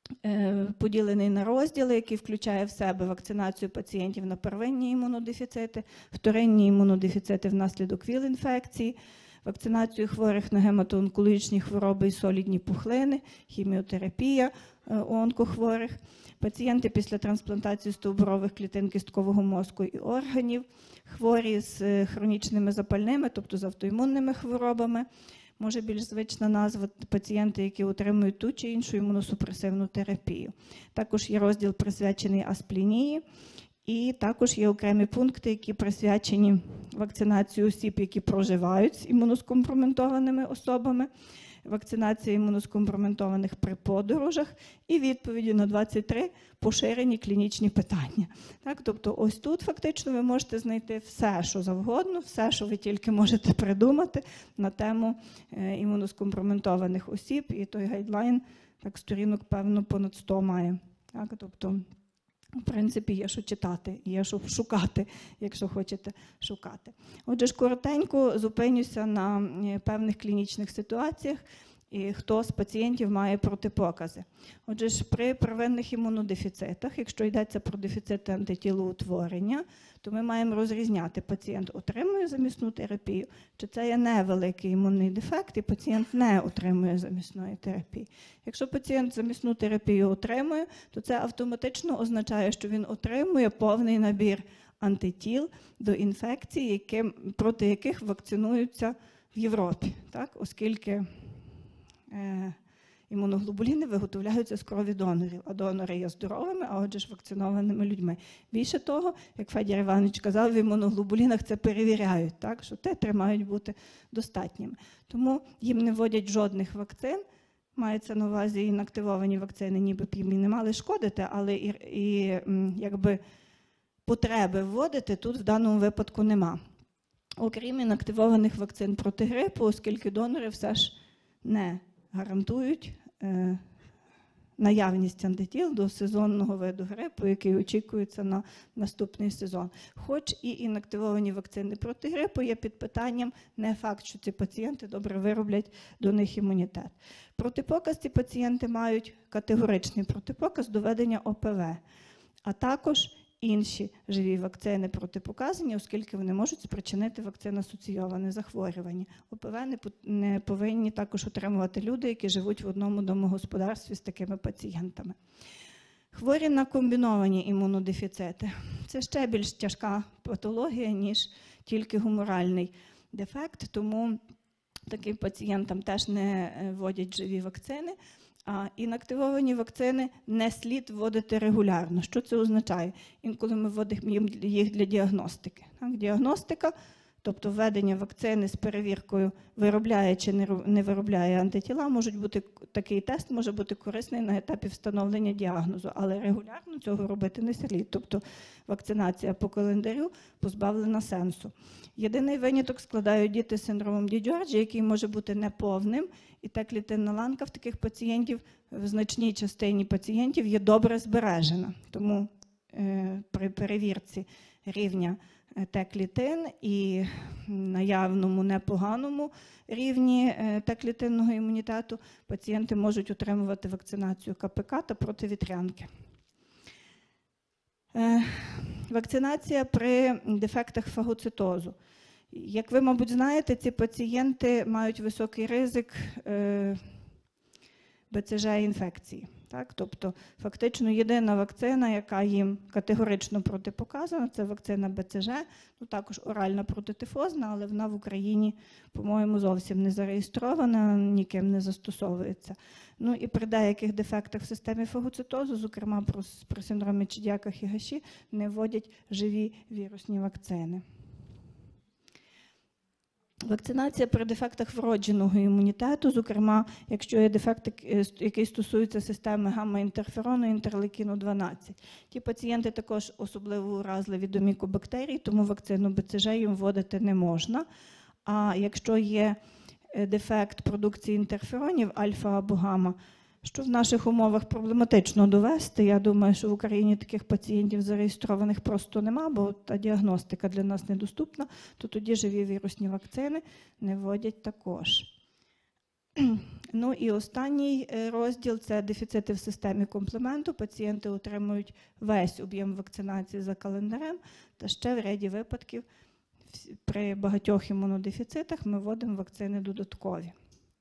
поділений на розділи, який включає в себе вакцинацію пацієнтів на первинні імунодефіцити, вторинні імунодефіцити внаслідок ВІЛ-інфекції, вакцинацію хворих на гематоонкологічні хвороби і солідні пухлини, хіміотерапія у онкохворих, пацієнти після трансплантації стовбурових клітин кісткового мозку і органів, хворі з хронічними запальними, тобто з автоімунними хворобами, може більш звична назва – пацієнти, які отримують ту чи іншу імуносупресивну терапію. Також є розділ, присвячений асплінії, і також є окремі пункти, які присвячені вакцинації осіб, які проживають з імуноскомпрометованими особами, вакцинація імуноскомпрометованих при подорожах і відповіді на двадцять три поширені клінічні питання. Так, тобто ось тут фактично ви можете знайти все, що завгодно, все, що ви тільки можете придумати на тему імуноскомпрометованих осіб, і той гайдлайн, так, сторінок, певно, понад сто має. Так, тобто, в принципі, є що читати, є що шукати, якщо хочете шукати. Отже ж, коротенько зупинюся на певних клінічних ситуаціях, і хто з пацієнтів має протипокази. Отже ж, при первинних імунодефіцитах, якщо йдеться про дефіцити антитілоутворення, то ми маємо розрізняти, пацієнт отримує замісну терапію, чи це є невеликий імунний дефект, і пацієнт не отримує замісної терапії. Якщо пацієнт замісну терапію отримує, то це автоматично означає, що він отримує повний набір антитіл до інфекцій, які, проти яких вакцинуються в Європі, так? Оскільки е, імуноглобуліни виготовляються з крові донорів, а донори є здоровими, а отже ж вакцинованими людьми. Більше того, як Федір Іванович казав, в імуноглобулінах це перевіряють, так, що титри мають бути достатніми. Тому їм не вводять жодних вакцин, мається на увазі інактивовані вакцини, ніби б їм і не мали шкодити, але і, і якби потреби вводити тут в даному випадку нема. Окрім інактивованих вакцин проти грипу, оскільки донори все ж не гарантують е, наявність антитіл до сезонного виду грипу, який очікується на наступний сезон. Хоч і інактивовані вакцини проти грипу є під питанням, не факт, що ці пацієнти добре вироблять до них імунітет. Протипоказ ці пацієнти мають категоричний протипоказ до введення О Пе Ве, а також інші живі вакцини протипоказані, оскільки вони можуть спричинити вакцин-асоційоване захворювання. О Пе Ве не повинні також отримувати люди, які живуть в одному домогосподарстві з такими пацієнтами. Хворі на комбіновані імунодефіцити – це ще більш тяжка патологія, ніж тільки гуморальний дефект, тому таким пацієнтам теж не вводять живі вакцини. А інактивовані вакцини не слід вводити регулярно. Що це означає? Інколи ми вводимо їх для діагностики. Так, діагностика, тобто введення вакцини з перевіркою, виробляє чи не виробляє антитіла, можуть бути, такий тест може бути корисний на етапі встановлення діагнозу, але регулярно цього робити не слід. Тобто вакцинація по календарю позбавлена сенсу. Єдиний виняток складають діти з синдромом Ді Джорджі, який може бути неповним, і та клітинна ланка в таких пацієнтів, в значній частині пацієнтів, є добре збережена. Тому е, при перевірці рівня Т-клітин і наявному непоганому рівні Т-клітинного імунітету пацієнти можуть отримувати вакцинацію Ка Пе Ка та противітрянки. Е, вакцинація при дефектах фагоцитозу. Як ви, мабуть, знаєте, ці пацієнти мають високий ризик е, Бе Це Же інфекції. Так? Тобто, фактично, єдина вакцина, яка їм категорично протипоказана, це вакцина Бе Це Же, ну, також оральна протитифозна, але вона в Україні, по-моєму, зовсім не зареєстрована, ніким не застосовується. Ну і при деяких дефектах в системі фагоцитозу, зокрема при синдромі Чідяка-Хігаші, не вводять живі вірусні вакцини. Вакцинація при дефектах вродженого імунітету, зокрема, якщо є дефект, який стосується системи гамма-інтерферону і інтерлейкіну дванадцять. Ті пацієнти також особливо уразливі до мікобактерій, тому вакцину Бе Це Же їм вводити не можна. А якщо є дефект продукції інтерферонів альфа або гамма, що в наших умовах проблематично довести, я думаю, що в Україні таких пацієнтів зареєстрованих просто нема, бо та діагностика для нас недоступна, то тоді живі вірусні вакцини не вводять також. Ну і останній розділ – це дефіцити в системі комплементу. Пацієнти отримують весь об'єм вакцинації за календарем, та ще в ряді випадків при багатьох імунодефіцитах ми вводимо вакцини додаткові.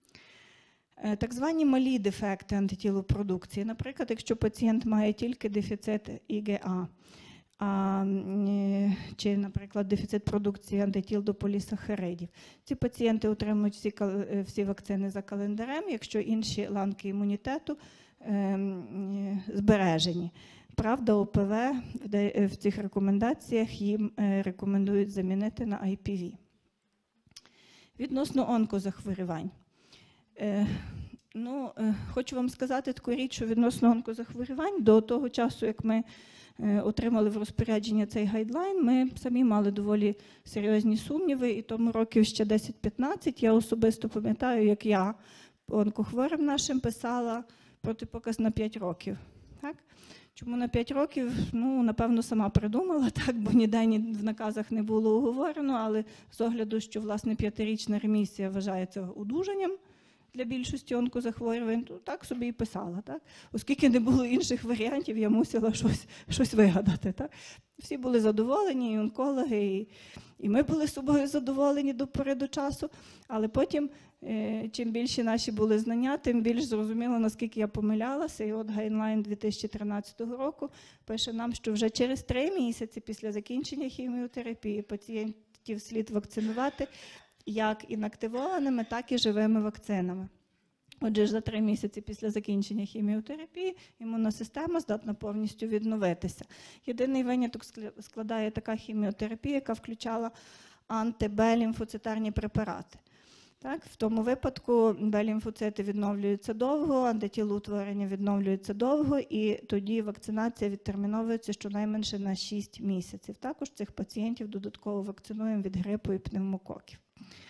Так звані малі дефекти антитілопродукції. Наприклад, якщо пацієнт має тільки дефіцит І Ге А, а, чи, наприклад, дефіцит продукції антитіл до полісахаридів. Ці пацієнти отримують всі, всі вакцини за календарем, якщо інші ланки імунітету е, збережені. Правда, О Пе Ве в цих рекомендаціях їм рекомендують замінити на Ай Пі Ві. Відносно онкозахворювань. Е, ну, е, хочу вам сказати таку річ, що відносно онкозахворювань до того часу, як ми отримали в розпорядження цей гайдлайн, ми самі мали доволі серйозні сумніви, і тому років ще десять-п'ятнадцять я особисто пам'ятаю, як я онкохворим нашим писала протипоказ на п'ять років. Так? Чому на п'ять років? Ну, напевно, сама придумала, так, бо ніде ні в наказах не було оговорено, але з огляду, що, власне, п'ятирічна ремісія вважається одужанням для більшості онкозахворювань, то так собі і писала. Так? Оскільки не було інших варіантів, я мусила щось, щось вигадати. Так? Всі були задоволені, і онкологи, і, і ми були собою задоволені до пори до часу, але потім, е, чим більші наші були знання, тим більш зрозуміло, наскільки я помилялася. І от гайдлайн дві тисячі тринадцятого року пише нам, що вже через три місяці після закінчення хіміотерапії пацієнтів слід вакцинувати як інактивованими, так і живими вакцинами. Отже, за три місяці після закінчення хіміотерапії імунна система здатна повністю відновитися. Єдиний виняток складає така хіміотерапія, яка включала анти-Б-лімфоцитарні препарати. Так, в тому випадку Б-лімфоцити відновлюються довго, антитілоутворення відновлюється довго, і тоді вакцинація відтерміновується щонайменше на шість місяців. Також цих пацієнтів додатково вакцинуємо від грипу і пневмококів.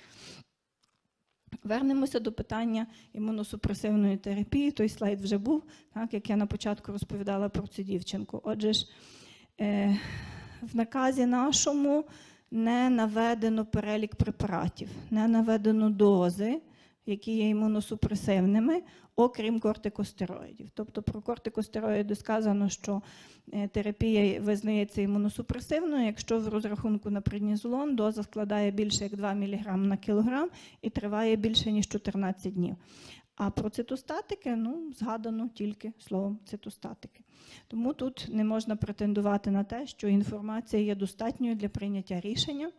Вернемося до питання імуносупресивної терапії. Той слайд вже був, так, як я на початку розповідала про цю дівчинку. Отже ж, е, в наказі нашому не наведено перелік препаратів, не наведено дози, які є імуносупресивними, окрім кортикостероїдів. Тобто про кортикостероїди сказано, що терапія визнається імуносупресивною, якщо в розрахунку на преднізолон доза складає більше як два міліграми на кілограм і триває більше, ніж чотирнадцять днів. А про цитостатики, ну, згадано тільки словом цитостатики. Тому тут не можна претендувати на те, що інформація є достатньою для прийняття рішення.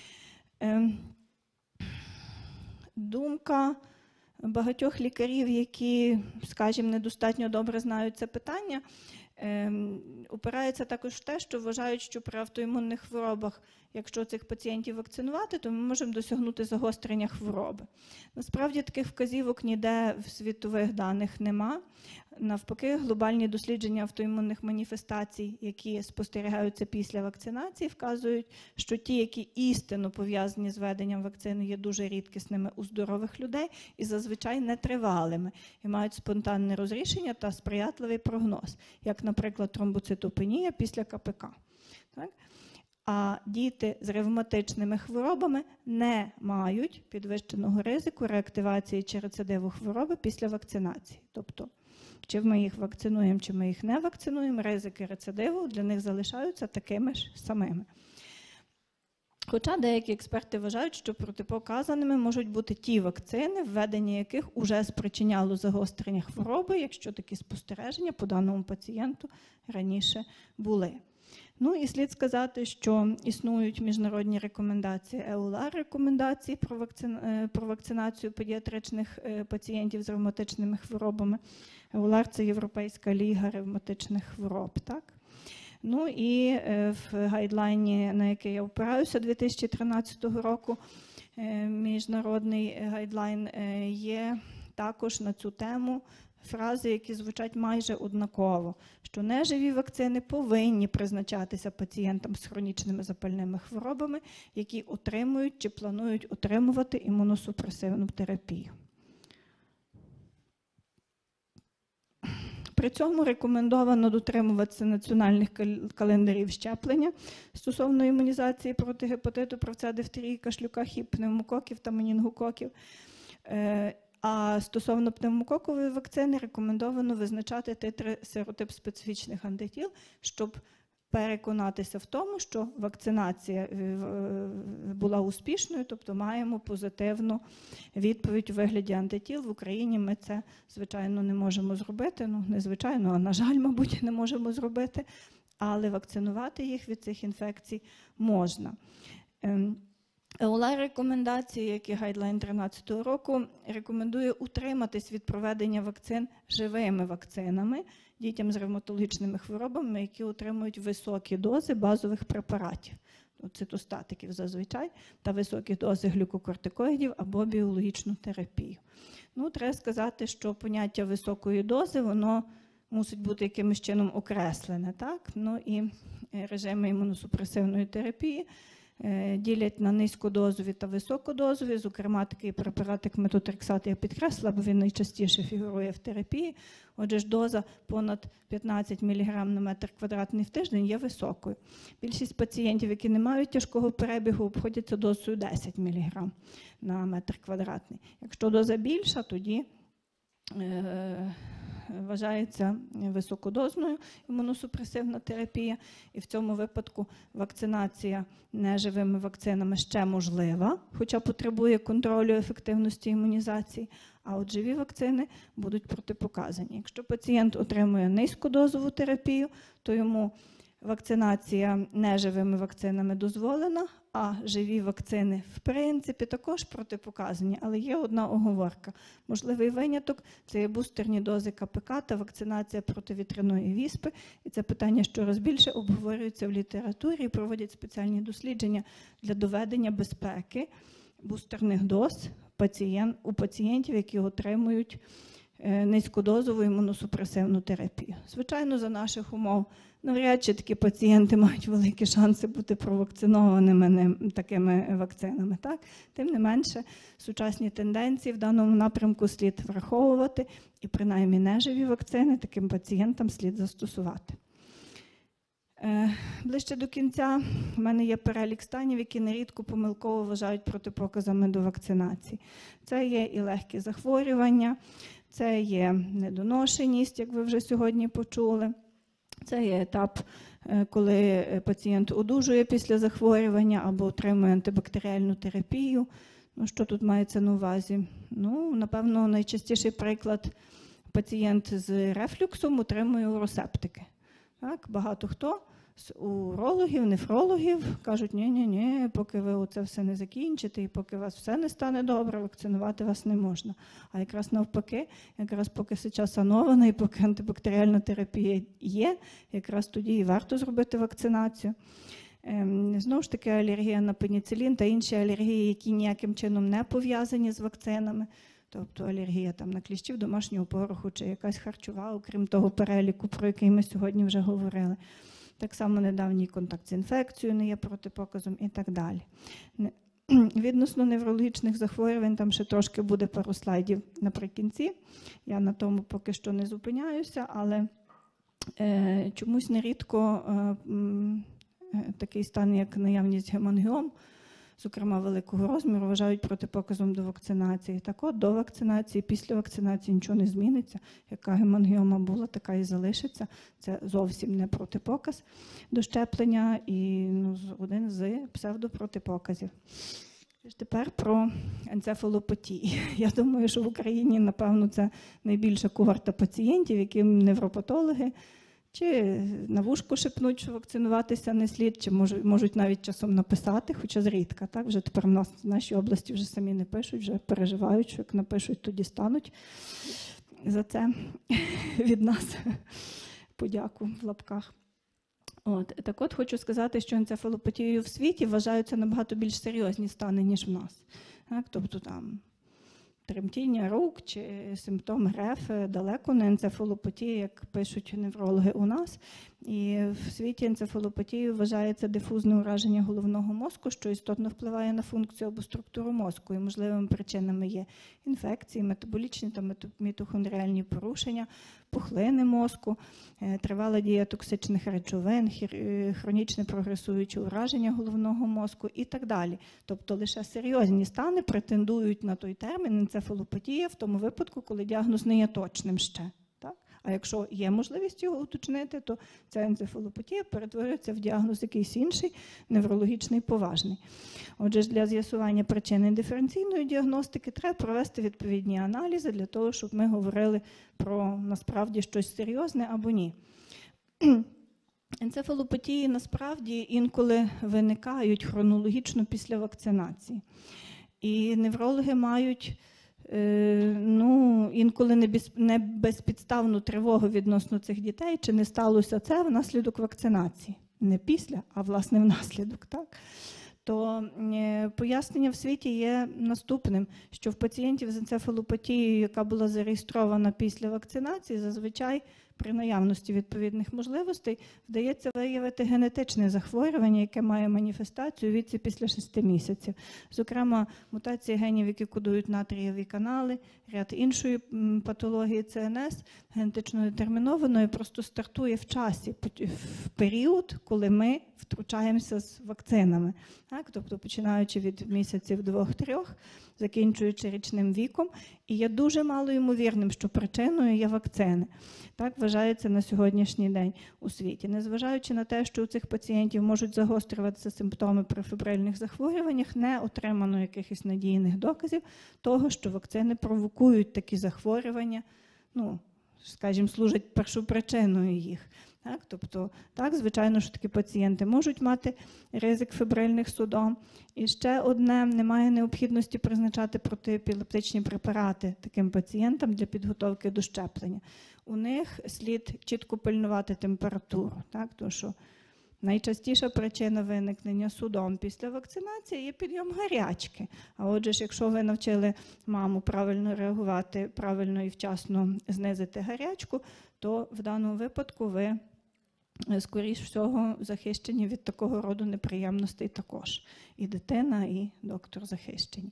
Думка багатьох лікарів, які, скажімо, недостатньо добре знають це питання, опирається також в те, що вважають, що при автоімунних хворобах, якщо цих пацієнтів вакцинувати, то ми можемо досягнути загострення хвороби. Насправді таких вказівок ніде в світових даних нема. Навпаки, глобальні дослідження автоімунних маніфестацій, які спостерігаються після вакцинації, вказують, що ті, які істинно пов'язані з введенням вакцини, є дуже рідкісними у здорових людей і зазвичай нетривалими, і мають спонтанне розрішення та сприятливий прогноз, як, наприклад, тромбоцитопенія після Ка Пе Ка. Так? А діти з ревматичними хворобами не мають підвищеного ризику реактивації чи рецидиву хвороби після вакцинації. Тобто, чи ми їх вакцинуємо, чи ми їх не вакцинуємо, ризики рецидиву для них залишаються такими ж самими. Хоча деякі експерти вважають, що протипоказаними можуть бути ті вакцини, введення яких уже спричиняло загострення хвороби, якщо такі спостереження по даному пацієнту раніше були. Ну і слід сказати, що існують міжнародні рекомендації, Е У Ел А Р-рекомендації про, вакци... про вакцинацію педіатричних пацієнтів з ревматичними хворобами. Е У Ел А Р – це Європейська ліга ревматичних хвороб. Так? Ну і в гайдлайні, на який я опираюся дві тисячі тринадцятого року, міжнародний гайдлайн, є також на цю тему фрази, які звучать майже однаково, що неживі вакцини повинні призначатися пацієнтам з хронічними запальними хворобами, які отримують чи планують отримувати імуносупресивну терапію. При цьому рекомендовано дотримуватися національних календарів щеплення стосовно імунізації проти гепатиту, правця, дифтерії, кашлюка, хіп, пневмококів та менінгококів. А стосовно пневмококової вакцини рекомендовано визначати титри серотип-специфічних антитіл, щоб переконатися в тому, що вакцинація була успішною, тобто маємо позитивну відповідь у вигляді антитіл. В Україні ми це, звичайно, не можемо зробити, ну, не звичайно, а, на жаль, мабуть, не можемо зробити, але вакцинувати їх від цих інфекцій можна. ЕУЛАР рекомендації, як і гайдлайн тринадцятого року, рекомендує утриматись від проведення вакцин живими вакцинами дітям з ревматологічними хворобами, які отримують високі дози базових препаратів, цитостатиків зазвичай, та високі дози глюкокортикоїдів або біологічну терапію. Ну, треба сказати, що поняття високої дози, воно мусить бути якимось чином окреслене, так? Ну, і режими імуносупресивної терапії ділять на низькодозові та високодозові, зокрема такий препарат, як метотрексат, я підкреслила, бо він найчастіше фігурує в терапії. Отже ж, доза понад п'ятнадцять міліграм на метр квадратний в тиждень є високою. Більшість пацієнтів, які не мають тяжкого перебігу, обходяться дозою десять міліграм на метр квадратний. Якщо доза більша, тоді е вважається високодозною імуносупресивна терапія, і в цьому випадку вакцинація неживими вакцинами ще можлива, хоча потребує контролю ефективності імунізації, а от живі вакцини будуть протипоказані. Якщо пацієнт отримує низькодозову терапію, то йому вакцинація неживими вакцинами дозволена, а живі вакцини, в принципі, також протипоказані, але є одна оговорка. Можливий виняток – це є бустерні дози ка пе ка та вакцинація проти вітряної віспи. І це питання щораз більше обговорюється в літературі і проводять спеціальні дослідження для доведення безпеки бустерних доз у пацієнтів, які отримують низькодозову імуносупресивну терапію. Звичайно, за наших умов навряд чи такі пацієнти мають великі шанси бути провакцинованими такими вакцинами. Так? Тим не менше, сучасні тенденції в даному напрямку слід враховувати, і принаймні неживі вакцини таким пацієнтам слід застосувати. Ближче до кінця в мене є перелік станів, які нерідко помилково вважають протипоказами до вакцинації. Це є і легкі захворювання, це є недоношеність, як ви вже сьогодні почули. Це є етап, коли пацієнт одужує після захворювання або отримує антибактеріальну терапію. Ну, що тут мається на увазі? Ну, напевно, найчастіший приклад – пацієнт з рефлюксом отримує уросептики. Так, багато хто з урологів, нефрологів кажуть, ні-ні-ні, поки ви це все не закінчите і поки у вас все не стане добре, вакцинувати вас не можна. А якраз навпаки, якраз поки сеча санована і поки антибактеріальна терапія є, якраз тоді і варто зробити вакцинацію. Ем, знову ж таки, алергія на пеніцилін та інші алергії, які ніяким чином не пов'язані з вакцинами. Тобто алергія там, на кліщів домашнього пороху чи якась харчова, окрім того переліку, про який ми сьогодні вже говорили. Так само недавній контакт з інфекцією не є протипоказом і так далі. Відносно неврологічних захворювань, там ще трошки буде пару слайдів наприкінці. Я на тому поки що не зупиняюся, але е, чомусь нерідко е, е, такий стан, як наявність гемангіом, зокрема великого розміру, вважають протипоказом до вакцинації. Так от, до вакцинації, після вакцинації нічого не зміниться. Яка гемангіома була, така і залишиться. Це зовсім не протипоказ до щеплення і ну, один з псевдопротипоказів. Тепер про енцефалопатії. Я думаю, що в Україні, напевно, це найбільша когорта пацієнтів, яким невропатологи чи на вушку шепнуть, що вакцинуватися не слід, чи можуть, можуть навіть часом написати, хоча зрідка. Так? Вже тепер в нас в нашій області вже самі не пишуть, вже переживають, що як напишуть, тоді стануть. За це від нас подяку в лапках. От. Так от хочу сказати, що енцефалопатією в світі вважаються набагато більш серйозні стани, ніж в нас. Так? Тобто там тремтіння рук чи симптом ГРЕФ далеко не енцефалопатія, як пишуть неврологи у нас. І в світі енцефалопатією вважається дифузне ураження головного мозку, що істотно впливає на функцію або структуру мозку. І можливими причинами є інфекції, метаболічні та мітохондріальні порушення, пухлини мозку, тривала дія токсичних речовин, хронічне прогресуюче ураження головного мозку і так далі. Тобто лише серйозні стани претендують на той термін енцефалопатія в тому випадку, коли діагноз не є точним ще. Так? А якщо є можливість його уточнити, то ця енцефалопатія перетворюється в діагноз якийсь інший, неврологічний, поважний. Отже, для з'ясування причини диференційної діагностики треба провести відповідні аналізи для того, щоб ми говорили про насправді щось серйозне або ні. Енцефалопатії насправді інколи виникають хронологічно після вакцинації. І неврологи мають е, ну, інколи не, без, не безпідставну тривогу відносно цих дітей, чи не сталося це внаслідок вакцинації. Не після, а власне внаслідок. Так? То е, пояснення в світі є наступним, що в пацієнтів з енцефалопатією, яка була зареєстрована після вакцинації, зазвичай при наявності відповідних можливостей вдається виявити генетичне захворювання, яке має маніфестацію у віці після шести місяців. Зокрема, мутації генів, які кодують натрієві канали, ряд іншої патології Це Ен Ес, генетично детермінованої, просто стартує в часі, в період, коли ми втручаємося з вакцинами. Так? Тобто, починаючи від місяців двох-трьох, закінчуючи річним віком, і є дуже мало ймовірним, що причиною є вакцини. Так вважається на сьогоднішній день у світі. Незважаючи на те, що у цих пацієнтів можуть загострюватися симптоми при фебрильних захворюваннях, не отримано якихось надійних доказів того, що вакцини провокують такі захворювання, ну, скажімо, служать першопричиною їх. Так, тобто, так, звичайно, що такі пацієнти можуть мати ризик фебрильних судом. І ще одне, немає необхідності призначати протиепілептичні препарати таким пацієнтам для підготовки до щеплення. У них слід чітко пильнувати температуру, так, тому що найчастіша причина виникнення судом після вакцинації є підйом гарячки. А отже ж, якщо ви навчили маму правильно реагувати, правильно і вчасно знизити гарячку, то в даному випадку ви, скоріш всього, захищені від такого роду неприємностей також. І дитина, і доктор захищені.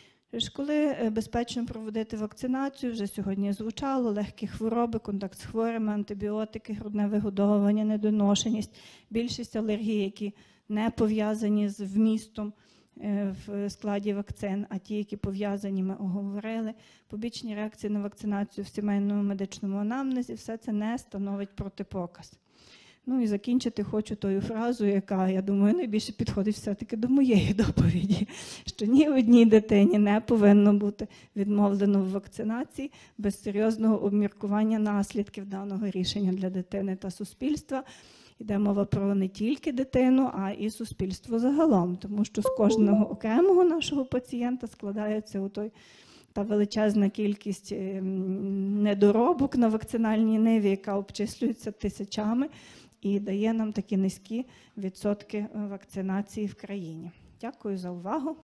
Коли безпечно проводити вакцинацію, вже сьогодні звучало, легкі хвороби, контакт з хворими, антибіотики, грудне вигодовування, недоношеність, більшість алергій, які не пов'язані з вмістом в складі вакцин, а ті, які пов'язані, ми оговорили, побічні реакції на вакцинацію в сімейному медичному анамнезі, все це не становить протипоказ. Ну і закінчити хочу тою фразою, яка, я думаю, найбільше підходить все-таки до моєї доповіді, що ні одній дитині не повинно бути відмовлено в вакцинації без серйозного обміркування наслідків даного рішення для дитини та суспільства. Йде мова про не тільки дитину, а і суспільство загалом, тому що з кожного окремого нашого пацієнта складається у той та величезна кількість недоробок на вакцинальній ниві, яка обчислюється тисячами і дає нам такі низькі відсотки вакцинації в країні. Дякую за увагу.